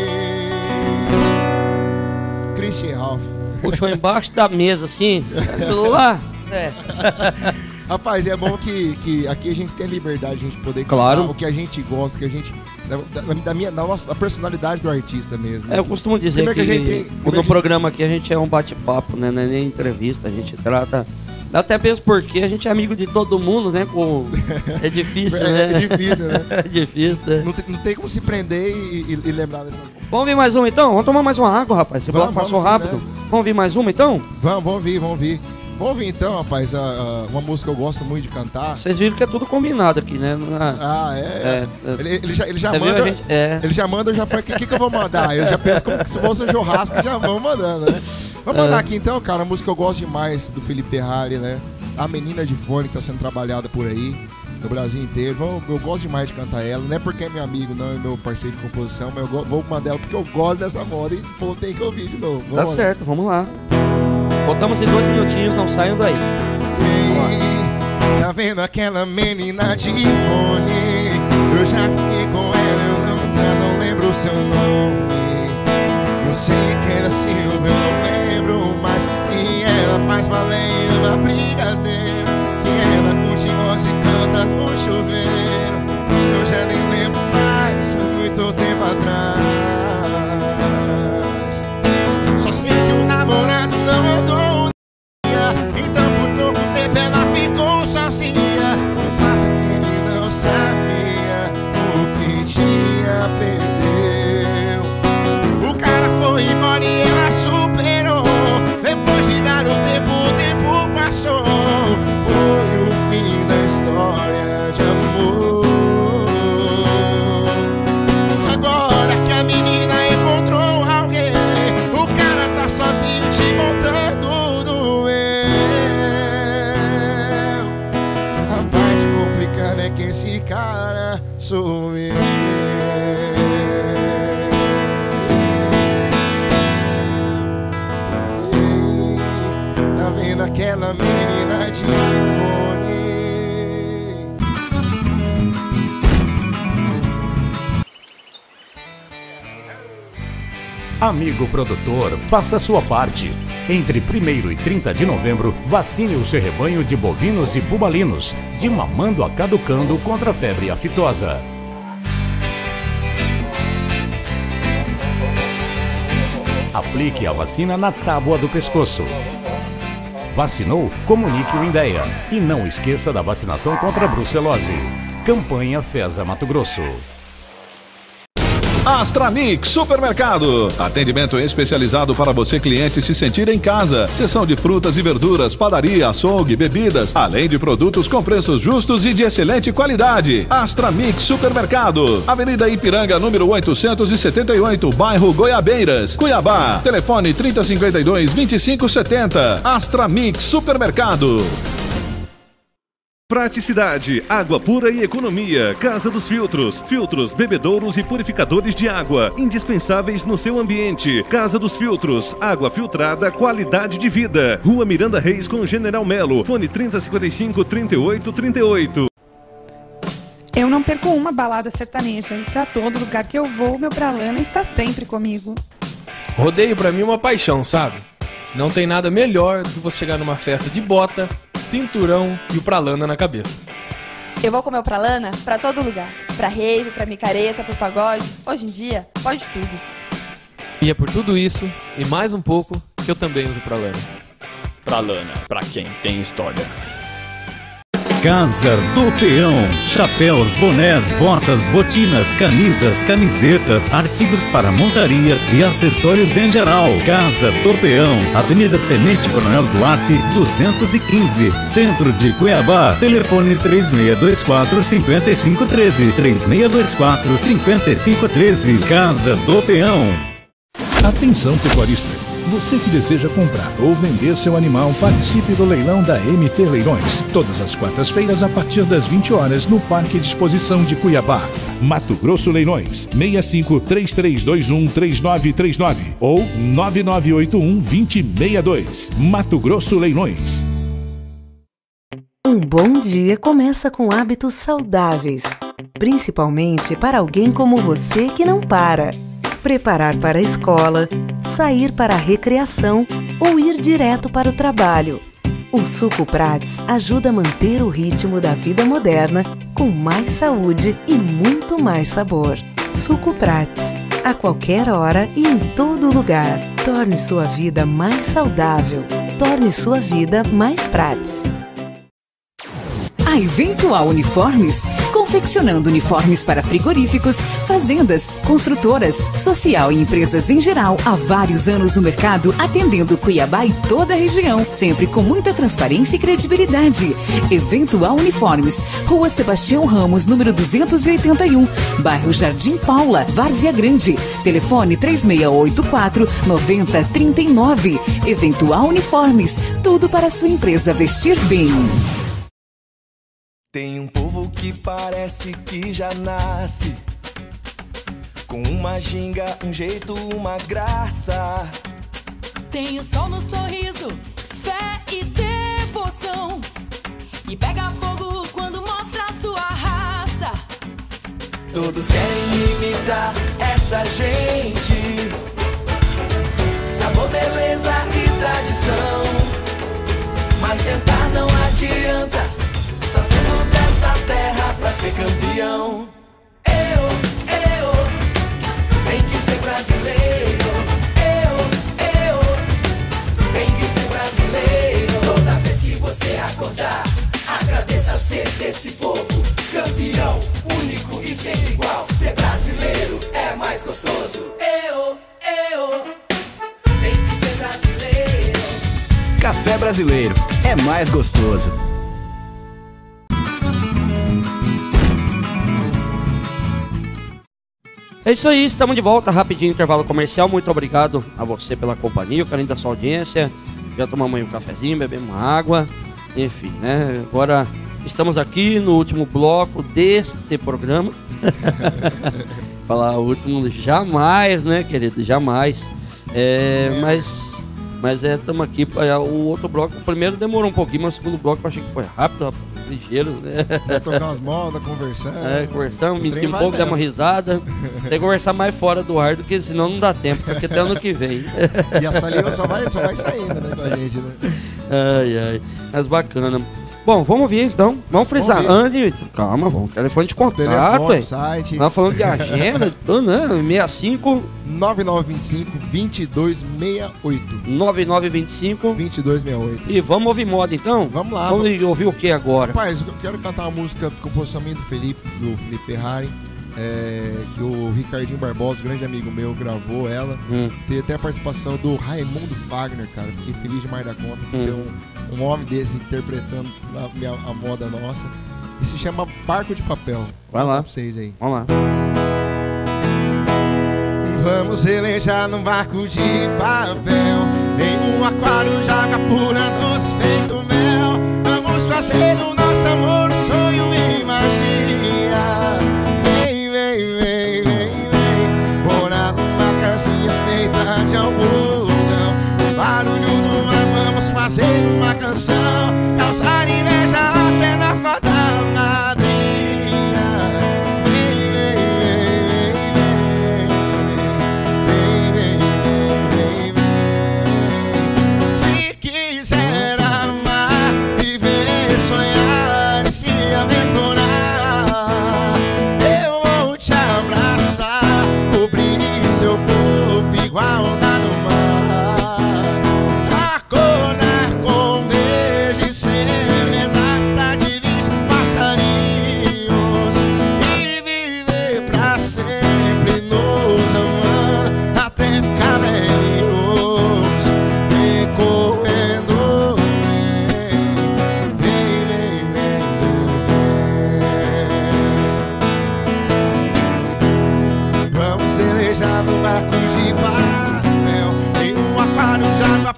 Christian Ralph. Puxou embaixo da mesa, assim, lá. É. Rapaz, é bom que, que aqui a gente tem a liberdade de a gente poder Claro. cantar o que a gente gosta, que a gente... Da, da, da minha, da nossa, a personalidade do artista mesmo. É, eu costumo dizer que, Primeiro que a gente tem- no primeiro a gente- programa aqui a gente é um bate-papo, né? Não é nem entrevista, a gente trata... Até mesmo porque a gente é amigo de todo mundo, né? Pô, é difícil, É, né? é difícil, né? É difícil, né? Não tem, não tem como se prender e, e- e lembrar dessa... Vamos ver mais uma então? Vamos tomar mais uma água, rapaz. Esse bloco Vamos, passou vamos sim, rápido. né? Vamos ver mais uma então? Vamos, vamos ouvir, vamos ouvir. Vamos ouvir então, rapaz, a- a- uma música que eu gosto muito de cantar. Vocês viram que é tudo combinado aqui, né? Na- Ah, é? É, é. Ele, ele já, ele já Você viu, manda. a gente- é. Ele já manda, eu já falo, o que, que, que eu vou mandar? Eu já penso como que se fosse um churrasco, já vamos mandando, né? Vamos É. mandar aqui então, cara, a música que eu gosto demais do Felipe Ferrari, né? A Menina de Fone, que tá sendo trabalhada por aí, no Brasil inteiro. Vou- Eu gosto demais de cantar ela, não é porque é meu amigo, não é meu parceiro de composição, mas eu go- vou mandar ela porque eu gosto dessa moda e pô, tem que ouvir de novo. Tá Vamos lá. certo, vamos lá. Botamos em dois minutinhos, não saiam daí. Tá vendo aquela menina de fone? Eu já fiquei com ela, eu não, eu não lembro o seu nome. Eu sei que era Silvia, eu não lembro mais. E ela faz balé, ama brigadeiro. Que ela curte rosa e canta no chuveiro. Eu já nem lembro mais, foi muito tempo atrás. Só sei que o namorado não mandou. Então por pouco tempo ela ficou sozinha. O fato é que ele não sabia o que tinha, perdeu. O cara foi embora e ela superou. Depois de dar o tempo, o tempo passou. Foi o fim da história de amor. Agora que a menina encontrou alguém, o cara tá sozinho te montando do eu. A parte complicada é que esse cara sou eu. Tá vendo aquela menina de fone? Amigo produtor, faça a sua parte. Entre primeiro e trinta de novembro, vacine o seu rebanho de bovinos e bubalinos, de mamando a caducando contra a febre aftosa. Aplique a vacina na tábua do pescoço. Vacinou? Comunique o INDEA. E não esqueça da vacinação contra a brucelose. Campanha Feza Mato Grosso. Astramix Supermercado. Atendimento especializado para você, cliente, se sentir em casa. Seção de frutas e verduras, padaria, açougue, bebidas, além de produtos com preços justos e de excelente qualidade. Astramix Supermercado. Avenida Ipiranga, número oitocentos e setenta e oito, bairro Goiabeiras, Cuiabá. Telefone trinta, cinquenta e dois, vinte e cinco, setenta. Astramix Supermercado. Praticidade, água pura e economia. Casa dos Filtros. Filtros, bebedouros e purificadores de água. Indispensáveis no seu ambiente. Casa dos Filtros. Água filtrada, qualidade de vida. Rua Miranda Reis com General Melo. Fone trinta, cinquenta e cinco, trinta e oito, trinta e oito. Eu não não perco uma balada sertaneja e pra todo lugar que eu vou, meu Pralana está sempre comigo. Rodeio pra mim é uma paixão, sabe? Não tem nada melhor do que você chegar numa festa de bota, cinturão e o Pralana na cabeça. Eu vou com meu Pralana pra todo lugar. Pra rave, pra micareta, pro pagode. Hoje em dia, pode tudo. E é por tudo isso, e mais um pouco, que eu também uso Pralana. Pralana, pra quem tem história. Casa do Peão. Chapéus, bonés, botas, botinas, camisas, camisetas, artigos para montarias e acessórios em geral. Casa do Peão, Avenida Tenente Coronel Duarte, duzentos e quinze, Centro de Cuiabá. Telefone três seis dois quatro, cinco cinco um três, três seis dois quatro, cinco cinco um três. Casa do Peão. Atenção, pecuarista. Você que deseja comprar ou vender seu animal, participe do leilão da M T Leilões. Todas as quartas-feiras, a partir das vinte horas, no Parque de Exposição de Cuiabá. Mato Grosso Leilões, seis cinco três três dois um três nove três nove ou nove nove oito um dois zero seis dois. Mato Grosso Leilões. Um bom dia começa com hábitos saudáveis, principalmente para alguém como você que não para. Preparar para a escola, sair para a recreação ou ir direto para o trabalho. O Suco Prats ajuda a manter o ritmo da vida moderna com mais saúde e muito mais sabor. Suco Prats, a qualquer hora e em todo lugar. Torne sua vida mais saudável. Torne sua vida mais Prats. A Eventual Uniformes, confeccionando uniformes para frigoríficos, fazendas, construtoras, social e empresas em geral, há vários anos no mercado, atendendo Cuiabá e toda a região, sempre com muita transparência e credibilidade. Eventual Uniformes, Rua Sebastião Ramos, número duzentos e oitenta e um, bairro Jardim Paula, Várzea Grande. Telefone três seis oito quatro, nove zero três nove. Eventual Uniformes, tudo para a sua empresa vestir bem. Tem um povo que parece que já nasce com uma ginga, um jeito, uma graça. Tem o sol no sorriso, fé e devoção, e pega fogo quando mostra a sua raça. Todos querem imitar essa gente, sabor, beleza e tradição, mas tentar não adianta. Só sendo dessa terra pra ser campeão. Eu, eu, tem que ser brasileiro. Eu, eu, tem que ser brasileiro. Toda vez que você acordar, agradeça ser desse povo. Campeão, único e sempre igual. Ser brasileiro é mais gostoso. Eu, eu, tem que ser brasileiro. Café brasileiro é mais gostoso. É isso aí, estamos de volta, rapidinho intervalo comercial. Muito obrigado a você pela companhia, o carinho da sua audiência. Já tomamos aí um cafezinho, bebemos uma água, enfim, né? Agora estamos aqui no último bloco deste programa. Falar o último jamais, né, querido? Jamais. É, mas mas é, estamos aqui. O outro bloco, o primeiro demorou um pouquinho, mas o segundo bloco eu achei que foi rápido, rapaz. Ligeiro, né? É tocar umas modas, conversando. É, conversando, mentir um pouco, dar uma risada. Tem que conversar mais fora do ar, do que senão não dá tempo, porque até ano que vem. E a saliva só vai, só vai saindo, né, com a gente, né? Ai, ai. Mas bacana. Bom, vamos ouvir então. Vamos frisar. Antes, calma, vamos. Telefone de contato. Telefone, site. Nós falando de agenda, tudo, né? sessenta e cinco nove nove dois cinco, dois dois seis oito. nove nove dois cinco, dois dois seis oito. E vamos ouvir moda então? Vamos lá. Vamos vamos... ouvir o que agora? Rapaz, eu quero cantar uma música composição do Felipe, do Felipe Ferrari. É, que o Ricardinho Barbosa, grande amigo meu, gravou ela. Hum. Teve até a participação do Raimundo Fagner, cara. Fiquei feliz demais da conta de hum. ter um, um homem desse interpretando a, minha, a moda nossa. E se chama Barco de Papel. Vai lá. Pra vocês aí. Vamos lá. Vamos velejar num barco de papel, em um aquário já apurando os feito mel. Vamos fazer do nosso amor sonho e magia. Vem, vem, vem, vem, vem, morar numa casinha feita de algodão. No barulho do mar vamos fazer uma canção, causar inveja até na fada madrinha.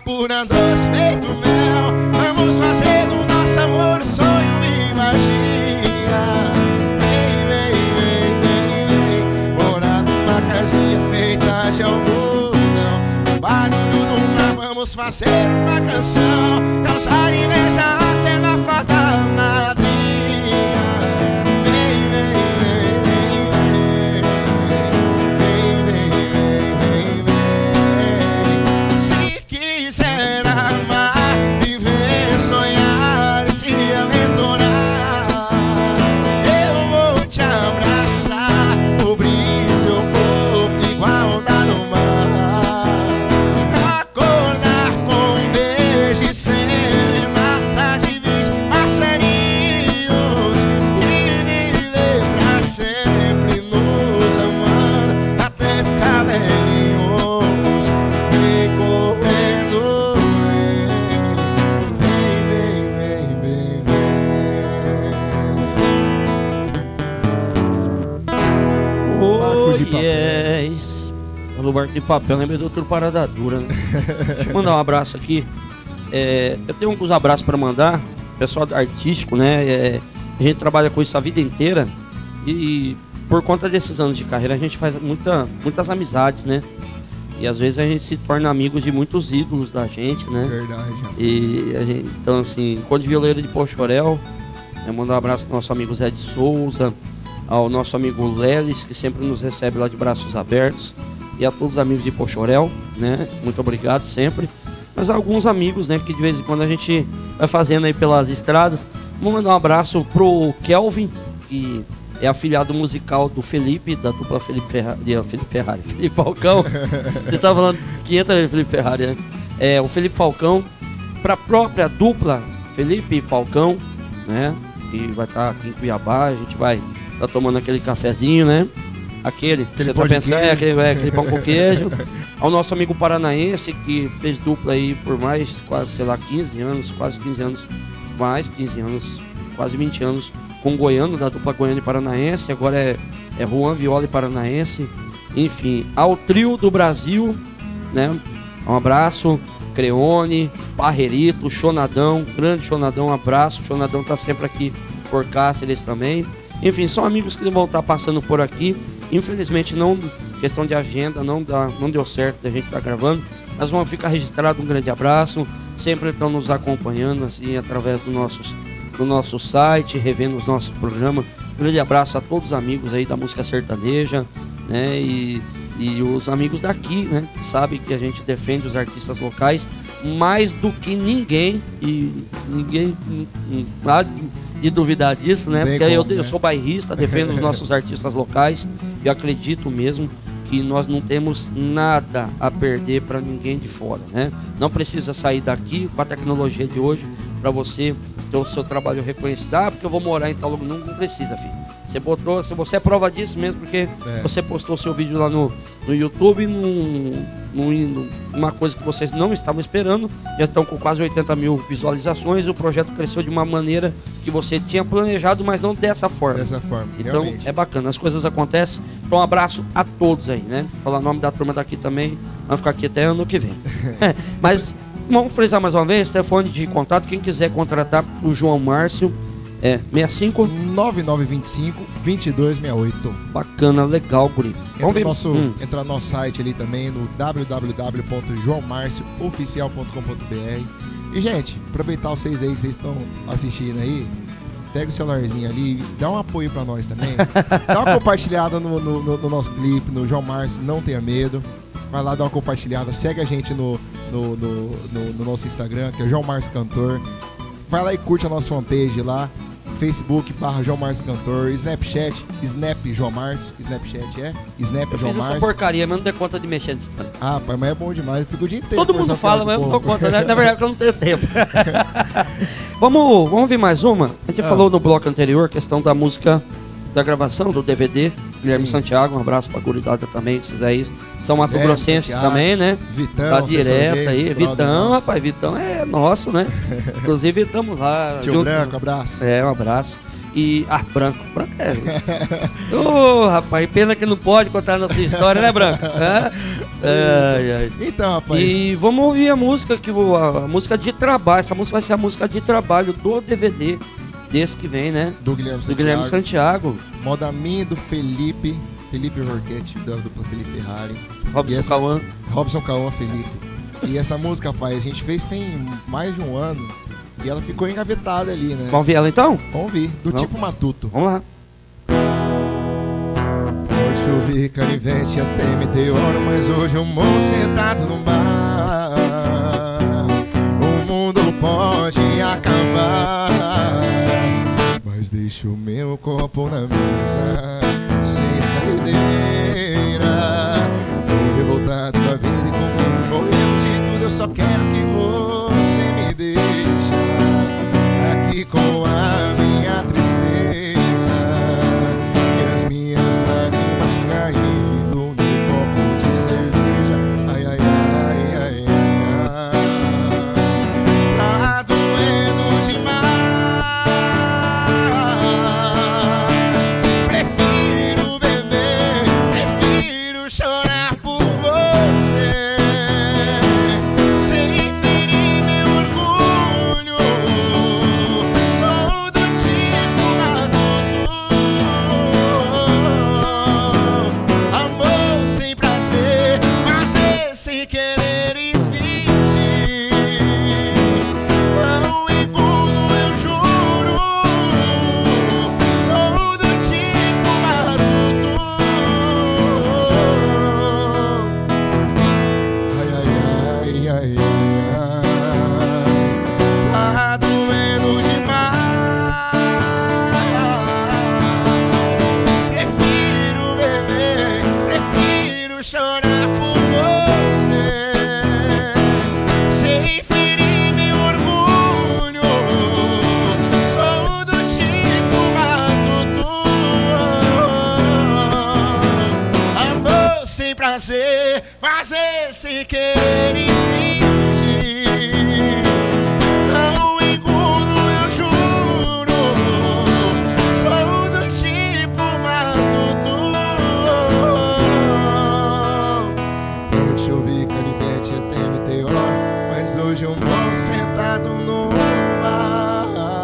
pura doce feito mel. Vamos fazer do nosso amor um sonho e magia. Vem, vem, vem, vem, vem, morar numa casinha feita de algodão. Barulho do mar, vamos fazer uma canção, causar inveja até na fada madrinha. Vem, vem, vem, vem, vem, vem, vem, vem. Se quiser amar, viver, sonhar e se aventurar, eu vou te abraçar, cobrir seu corpo igual da no mar, acordar com um beijo e serenata de vinte passarinhos e viver pra sempre nos amando até ficar velhinhos. Vem correndo, vem, vem, vem, vem, Oh, yes. No barco de papel, lembra do outro Parada Dura, né? Deixa eu mandar um abraço aqui. É, eu tenho alguns abraços para mandar. Pessoal artístico, né? É, a gente trabalha com isso a vida inteira. E por conta desses anos de carreira, a gente faz muita, muitas amizades, né? E às vezes a gente se torna amigos de muitos ídolos da gente, né? Verdade. E a gente, então, assim, Cor de Violeiro de Pochorel, eu mando um abraço ao nosso amigo Zé de Souza, ao nosso amigo Lelis, que sempre nos recebe lá de braços abertos, e a todos os amigos de Pochorel, né? Muito obrigado sempre. Mas alguns amigos, né, que de vez em quando a gente vai fazendo aí pelas estradas. Vou mandar um abraço pro Kelvin, que é afiliado musical do Felipe, da dupla Felipe Ferrari, Felipe Ferrari, Felipe Falcão. Você tá falando quinhentas vezes Felipe Ferrari, né? É, o Felipe Falcão, pra própria dupla Felipe Falcão, né? Que vai estar aqui em Cuiabá, a gente vai estar tá tomando aquele cafezinho, né? Aquele, que você tá pensando, é aquele, é aquele pão com queijo. Ao nosso amigo paranaense, que fez dupla aí por mais, quase, sei lá, quinze anos, quase quinze anos, mais quinze anos, quase vinte anos, com o goiano, da dupla Goiânia e Paranaense, agora é, é Juan Viola e Paranaense. Enfim, ao trio do Brasil, né? Um abraço, Creone, Parrerito, Chonadão, grande Chonadão, um abraço. Chonadão tá sempre aqui por Cáceres também. Enfim, são amigos que vão estar passando por aqui. Infelizmente, não, questão de agenda, não, dá, não deu certo da gente estar gravando. Mas vamos ficar registrado, um grande abraço. Sempre estão nos acompanhando assim, através do, nossos, do nosso site, revendo os nossos programas. Um grande abraço a todos os amigos aí da música sertaneja, né? E, e os amigos daqui, né? Que sabem que a gente defende os artistas locais mais do que ninguém. E ninguém há de duvidar disso, né? Bem Porque como, eu, né? eu sou bairrista, defendo os nossos artistas locais. E acredito mesmo que nós não temos nada a perder para ninguém de fora, né? Não precisa sair daqui com a tecnologia de hoje para você ter o seu trabalho reconhecido. Ah, porque eu vou morar em tal lugar. Não, não precisa, filho. Você botou, você é prova disso mesmo, porque é. você postou seu vídeo lá no, no YouTube, num, num, numa coisa que vocês não estavam esperando. Já estão com quase oitenta mil visualizações. O projeto cresceu de uma maneira que você tinha planejado, mas não dessa forma. Dessa forma, então realmente. É bacana, as coisas acontecem. Então um abraço a todos aí, né? Falar o nome da turma daqui também. Vamos ficar aqui até ano que vem. é, mas vamos frisar mais uma vez, telefone de contato, quem quiser contratar o João Márcio. É, sessenta e cinco nove nove dois cinco dois dois seis oito. Bacana, legal, guri. Vamos ver. Nosso, hum. Entra no nosso site ali também, no w w w ponto joão marcio oficial ponto com ponto b r. E, gente, aproveitar vocês aí que vocês estão assistindo aí, pega o celularzinho ali, dá um apoio pra nós também. Dá uma compartilhada no, no, no, no nosso clipe, no João Márcio, não tenha medo. Vai lá, dá uma compartilhada, segue a gente no, no, no, no, no nosso Instagram, que é João Márcio Cantor. Vai lá e curte a nossa fanpage lá. Facebook barra João Márcio Cantor, Snapchat, Snap João Márcio, Snapchat é? Snap eu João fiz Márcio. essa porcaria, mas não dei conta de mexer nisso. Ah, pai, mas é bom demais, eu fico o dia inteiro. Todo mundo fala, mas eu não dou conta, né? Na verdade eu não tenho tempo. vamos, vamos ver mais uma? A gente ah. falou no bloco anterior, questão da música, da gravação do D V D, Guilherme Sim. Santiago, um abraço pra gurizada também, esses aí são mato-grossenses também, né? Vitão, tá direto aí, Vitão, rapaz, Vitão é nosso, né? Inclusive estamos lá. Tio junto, Branco, abraço. É, um abraço. E, ah, Branco, Branco é... Ô, oh, rapaz, pena que não pode contar a nossa história, né, Branco? É? Ai, ai. Então, rapaz. E vamos ouvir a música, que o- a, a música de trabalho. Essa música vai ser a música de trabalho do D V D desse que vem, né? Do Guilherme Santiago. Do Guilherme Santiago. Moda minha do Felipe. Felipe Rorquete, da dupla Felipe Ferrari. Robson E essa- Cauã. Robson Cauã, Felipe. E essa música, rapaz, a gente fez tem mais de um ano. E ela ficou engavetada ali, né? Vamos ouvir ela então? Vamos ouvir. Do Vamos. tipo Matuto. Vamos lá. Pode chover, canivete, até meteoro, mas hoje eu morro sentado no bar. O mundo pode acabar, mas deixo o meu copo na mesa, sem saideira. Tô revoltado com a vida e comigo, morrendo de tudo, eu só quero que você me deixa aqui com a minha tristeza e as minhas lágrimas caindo no copo de cerveja. Ai, ai, ai, ai, ai. Tá doendo demais. Prefiro beber, prefiro chorar por você, sem ferir meu orgulho. Sou do tipo adulto, amor sem prazer, fazer sem querer e fingir. Não engulo, eu juro. Sou do tipo adulto. Ai, ai, ai, ai, ai. Tá doendo demais. Prefiro beber, prefiro chorar por você, sem ferir meu orgulho. Sou do tipo matuto, amor sem prazer, fazer sem querer e fingir. Não engulo, eu juro. Sou do tipo matuto. Pode chover, canivete, até meteoro, mas hoje eu morro sentado no bar.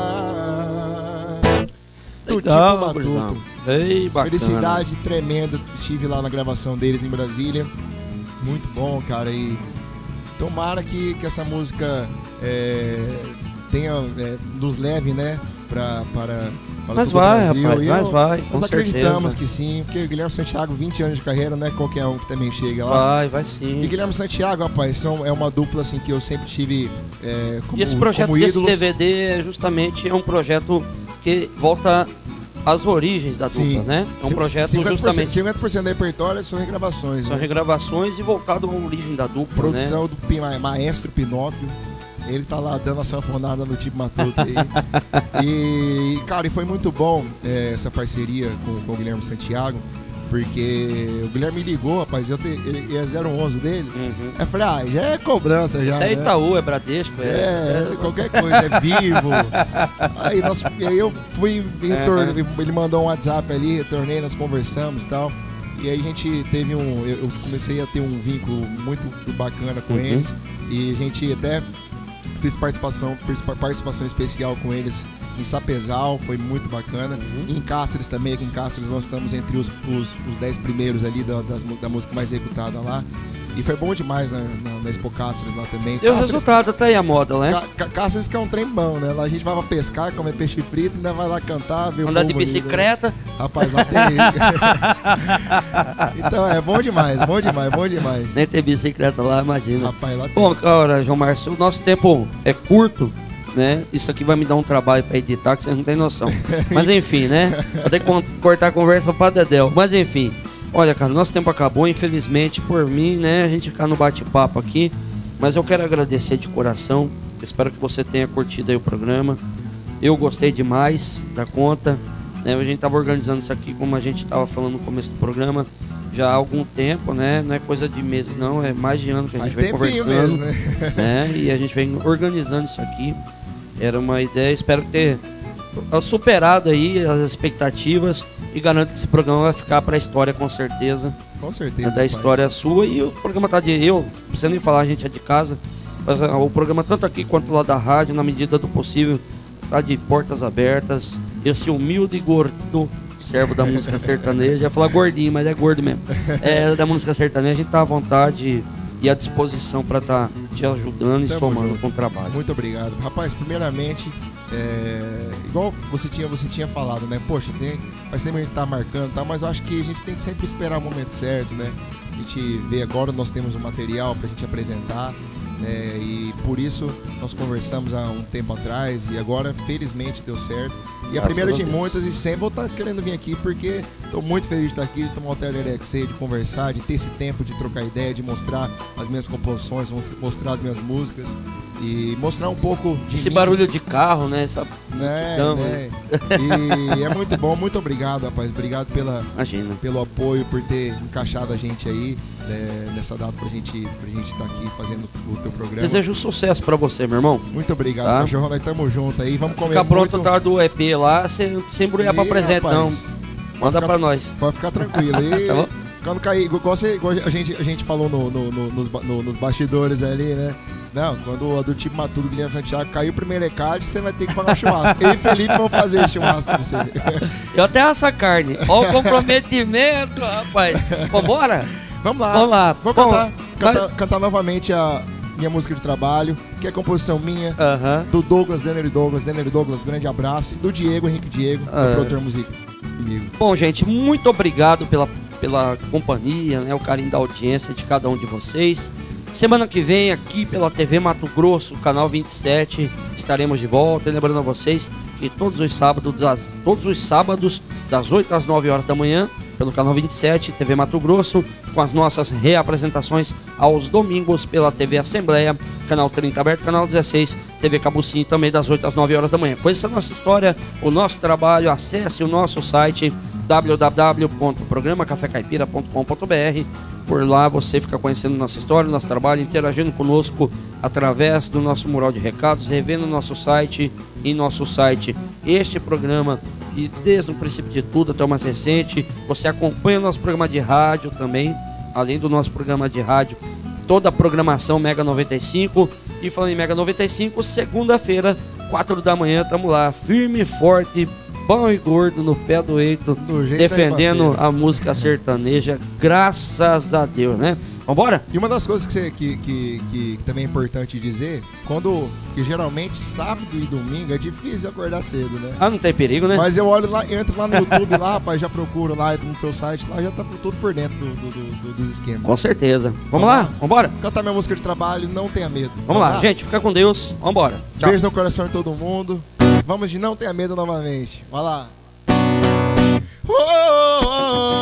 Do Legal, tipo gurizão. matuto. Ei, bacana. Felicidade tremenda. Estive lá na gravação deles em Brasília. Muito bom, cara. E tomara que, que essa música é, tenha, é, nos leve, né? Pra, para, para Mas todo o vai, Brasil. rapaz, E mas eu- vai, com Nós acreditamos certeza. que sim, porque o Guilherme Santiago, vinte anos de carreira, não é qualquer um que também chega lá. Vai, vai sim. E Guilherme Santiago, rapaz, são, é uma dupla assim que eu sempre tive é, como, E esse projeto como desse ídolos. D V D é justamente é um projeto que volta às origens da dupla, Sim. né? É um Cin- projeto cinquenta por cento, justamente... cinquenta por cento do repertório são regravações. São né? regravações e voltado à origem da dupla, Produção né? do Pi- ma- Maestro Pinóquio. Ele tá lá dando a sanfonada no tipo Matuto aí. E, cara, e foi muito bom é, essa parceria com, com o Guilherme Santiago, porque o Guilherme me ligou, rapaz, eu te, ele é zero onze dele. Uhum. Aí eu falei, ah, já é cobrança já. Isso é né? Itaú, é Bradesco, é... É, qualquer coisa, é vivo. Aí, nós, e aí eu fui, retorno, ele mandou um WhatsApp ali, retornei, nós conversamos e tal. E aí a gente teve um. Eu eu comecei a ter um vínculo muito bacana com Uhum. eles. E a gente até fiz participação, participação especial com eles em Sapezal, foi muito bacana. Uhum. Em Cáceres também, aqui em Cáceres nós estamos entre os, os, os dez primeiros ali da, das, da música mais executada lá. E foi bom demais na, na, na Expo Cáceres lá também. E o Cáceres- resultado tá aí a moda, né? Ca- Ca- Cáceres que é um trem bom, né? Lá a gente vai pra pescar, comer peixe frito, ainda vai lá cantar, ver o Andar de povo ali, né? bicicleta. Rapaz, lá tem. Então é bom demais, bom demais, bom demais. Nem ter bicicleta lá, imagina. Rapaz, lá tem. Bom, cara, João Márcio, o nosso tempo é curto, né? Isso aqui vai me dar um trabalho pra editar que vocês não tem noção. Mas enfim, né? Vou ter que con- cortar a conversa pra Dedéu. Mas enfim, olha, cara, nosso tempo acabou, infelizmente, por mim, né? A gente ficar no bate-papo aqui. Mas eu quero agradecer de coração. Espero que você tenha curtido aí o programa. Eu gostei demais da conta. Né? A gente tava organizando isso aqui, como a gente tava falando no começo do programa, já há algum tempo, né? Não é coisa de meses, não. É mais de ano que a gente Faz vem tempinho conversando. mesmo, né? Né? E a gente vem organizando isso aqui. Era uma ideia, espero ter superado aí as expectativas e garanto que esse programa vai ficar para a história com certeza. Com certeza. Da história rapaz. sua e o programa tá de eu, você nem falar, a gente é de casa. Mas, uh, o programa tanto aqui quanto lá da rádio, na medida do possível, tá de portas abertas. Esse humilde e gordo servo da música sertaneja, ia falar gordinho, mas é gordo mesmo. É, da música sertaneja, a gente tá à vontade e à disposição para estar tá te ajudando e somando com o trabalho. Muito obrigado. Rapaz, primeiramente, é, igual você tinha, você tinha falado, né? Poxa, tem, faz tempo que a gente tá marcando, tá? Mas eu acho que a gente tem que sempre esperar o momento certo, né? A gente vê agora, nós temos um material pra gente apresentar, né? E por isso nós conversamos há um tempo atrás e agora, felizmente, deu certo. E a primeira de muitas, e sempre vou estar querendo vir aqui porque estou muito feliz de estar aqui, de tomar o Telerex, de conversar, de ter esse tempo de trocar ideia, de mostrar as minhas composições, mostrar as minhas músicas e mostrar um pouco de esse mim. barulho de carro, né? Essa... Né, Não, né? E é muito bom, muito obrigado, rapaz. Obrigado pela, pelo apoio, por ter encaixado a gente aí, né, nessa data pra gente pra gente estar aqui fazendo o teu programa. Desejo sucesso pra você, meu irmão. Muito obrigado, tá? Cachorrão, nós estamos juntos aí. Vamos comer Fica pronto muito... tá do E P lá, sem, sem embrulhar pra apresentar, não. Manda ficar, pra nós. Pode ficar tranquilo. E tá bom? Quando cair, igual, você, igual a, gente, a gente falou no, no, no, nos, no, nos bastidores ali, né? Não, quando a do time Matuto, Guilherme Santiago, caiu o primeiro E C A D, você vai ter que pagar um churrasco. Eu e Felipe vão fazer churrasco pra você. Eu até asso a carne. Olha o comprometimento, rapaz. Vambora? Vamos lá. Vamos lá. Vou Bom, cantar, cantar, mas... cantar novamente a minha música de trabalho, que é composição minha, uh-huh. do Douglas, Denner Douglas, Denner Douglas, grande abraço, e do Diego, Henrique Diego, uh-huh. do produtor musical comigo. Bom, gente, muito obrigado pela, pela companhia, né, o carinho da audiência de cada um de vocês. Semana que vem, aqui pela T V Mato Grosso, canal vinte e sete, estaremos de volta. E lembrando a vocês que todos os sábados, das, todos os sábados, das oito às nove horas da manhã, pelo canal vinte e sete, T V Mato Grosso, com as nossas reapresentações aos domingos pela T V Assembleia, canal trinta aberto, canal dezesseis, T V Cabucinho também das oito às nove horas da manhã. Conheça a nossa história, o nosso trabalho, acesse o nosso site w w w ponto programa café caipira ponto com ponto b r. Por lá você fica conhecendo nossa história, nosso trabalho, interagindo conosco através do nosso mural de recados, revendo nosso site e nosso site este programa. E desde o princípio de tudo até o mais recente, você acompanha o nosso programa de rádio também, além do nosso programa de rádio, toda a programação Mega noventa e cinco. E falando em Mega noventa e cinco, segunda-feira, quatro da manhã, estamos lá, firme e forte, bom e gordo, no pé do eito, defendendo a música sertaneja, graças a Deus, né? Vambora? E uma das coisas que, você, que, que, que, que também é importante dizer, quando, que geralmente sábado e domingo é difícil acordar cedo, né? Ah, não tem perigo, né? Mas eu olho lá, entro lá no YouTube, lá, rapaz, já procuro lá, entro no teu site, lá já tá tudo por dentro do, do, do, dos esquemas. Com certeza. Vamos, Vamos lá? lá? Vambora? Cantar minha música de trabalho, não tenha medo. Vamos, Vamos lá, lá, gente, fica com Deus, vambora. Tchau. Beijo no coração de todo mundo. Vamos de Não Tenha Medo novamente. Vai lá. Oh, oh, oh,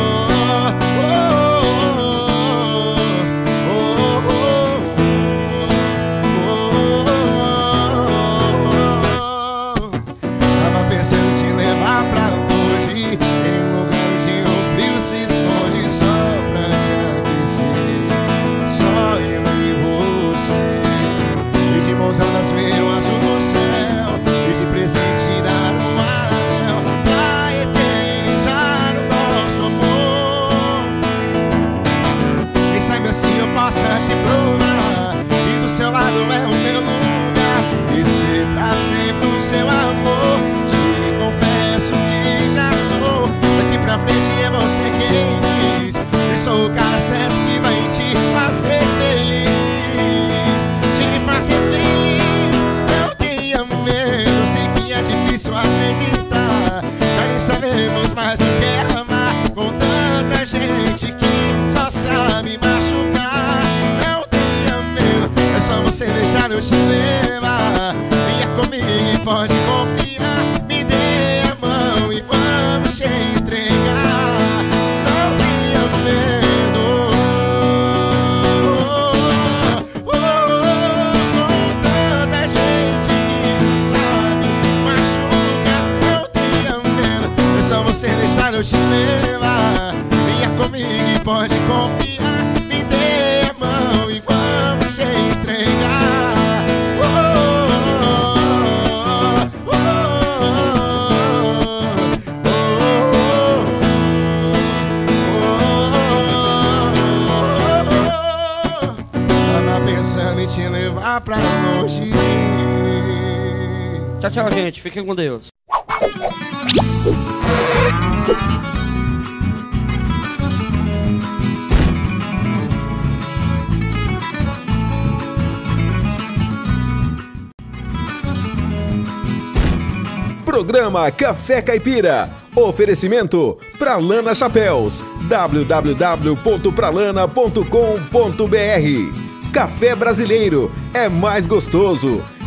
oh, tava pensando em te levar pra hoje, em um lugar onde o frio se esconde só pra te aquecer. Só eu e você, e de mãos dadas ver o azul do céu, e de presente dar um anel pra eternizar o nosso amor. Quem sabe assim eu possa te provar, e do seu lado é o meu lugar, e ser pra sempre o seu amor. Te confesso que já sou, daqui pra frente é você quem diz, eu sou o cara certo que vai te fazer feliz, te fazer feliz. Não tenha medo, sei que é difícil acreditar, já nem sabemos mais o que é amar, com tanta gente que só sabe machucar. Não tenha medo, é só você deixar eu te levar, venha comigo e pode confiar, me dê a mão e vamos te entregar. Não tenha medo, oh, oh, oh, com tanta gente que só sabe machucar. Não tenha medo, é só você deixar eu te levar, venha comigo e pode confiar, me dê a mão e vamos te entregar. longe. Tchau, tchau, gente. Fiquem com Deus. Programa Café Caipira. Oferecimento Pralana Chapéus. w w w ponto pralana ponto com ponto b r. Café brasileiro é mais gostoso.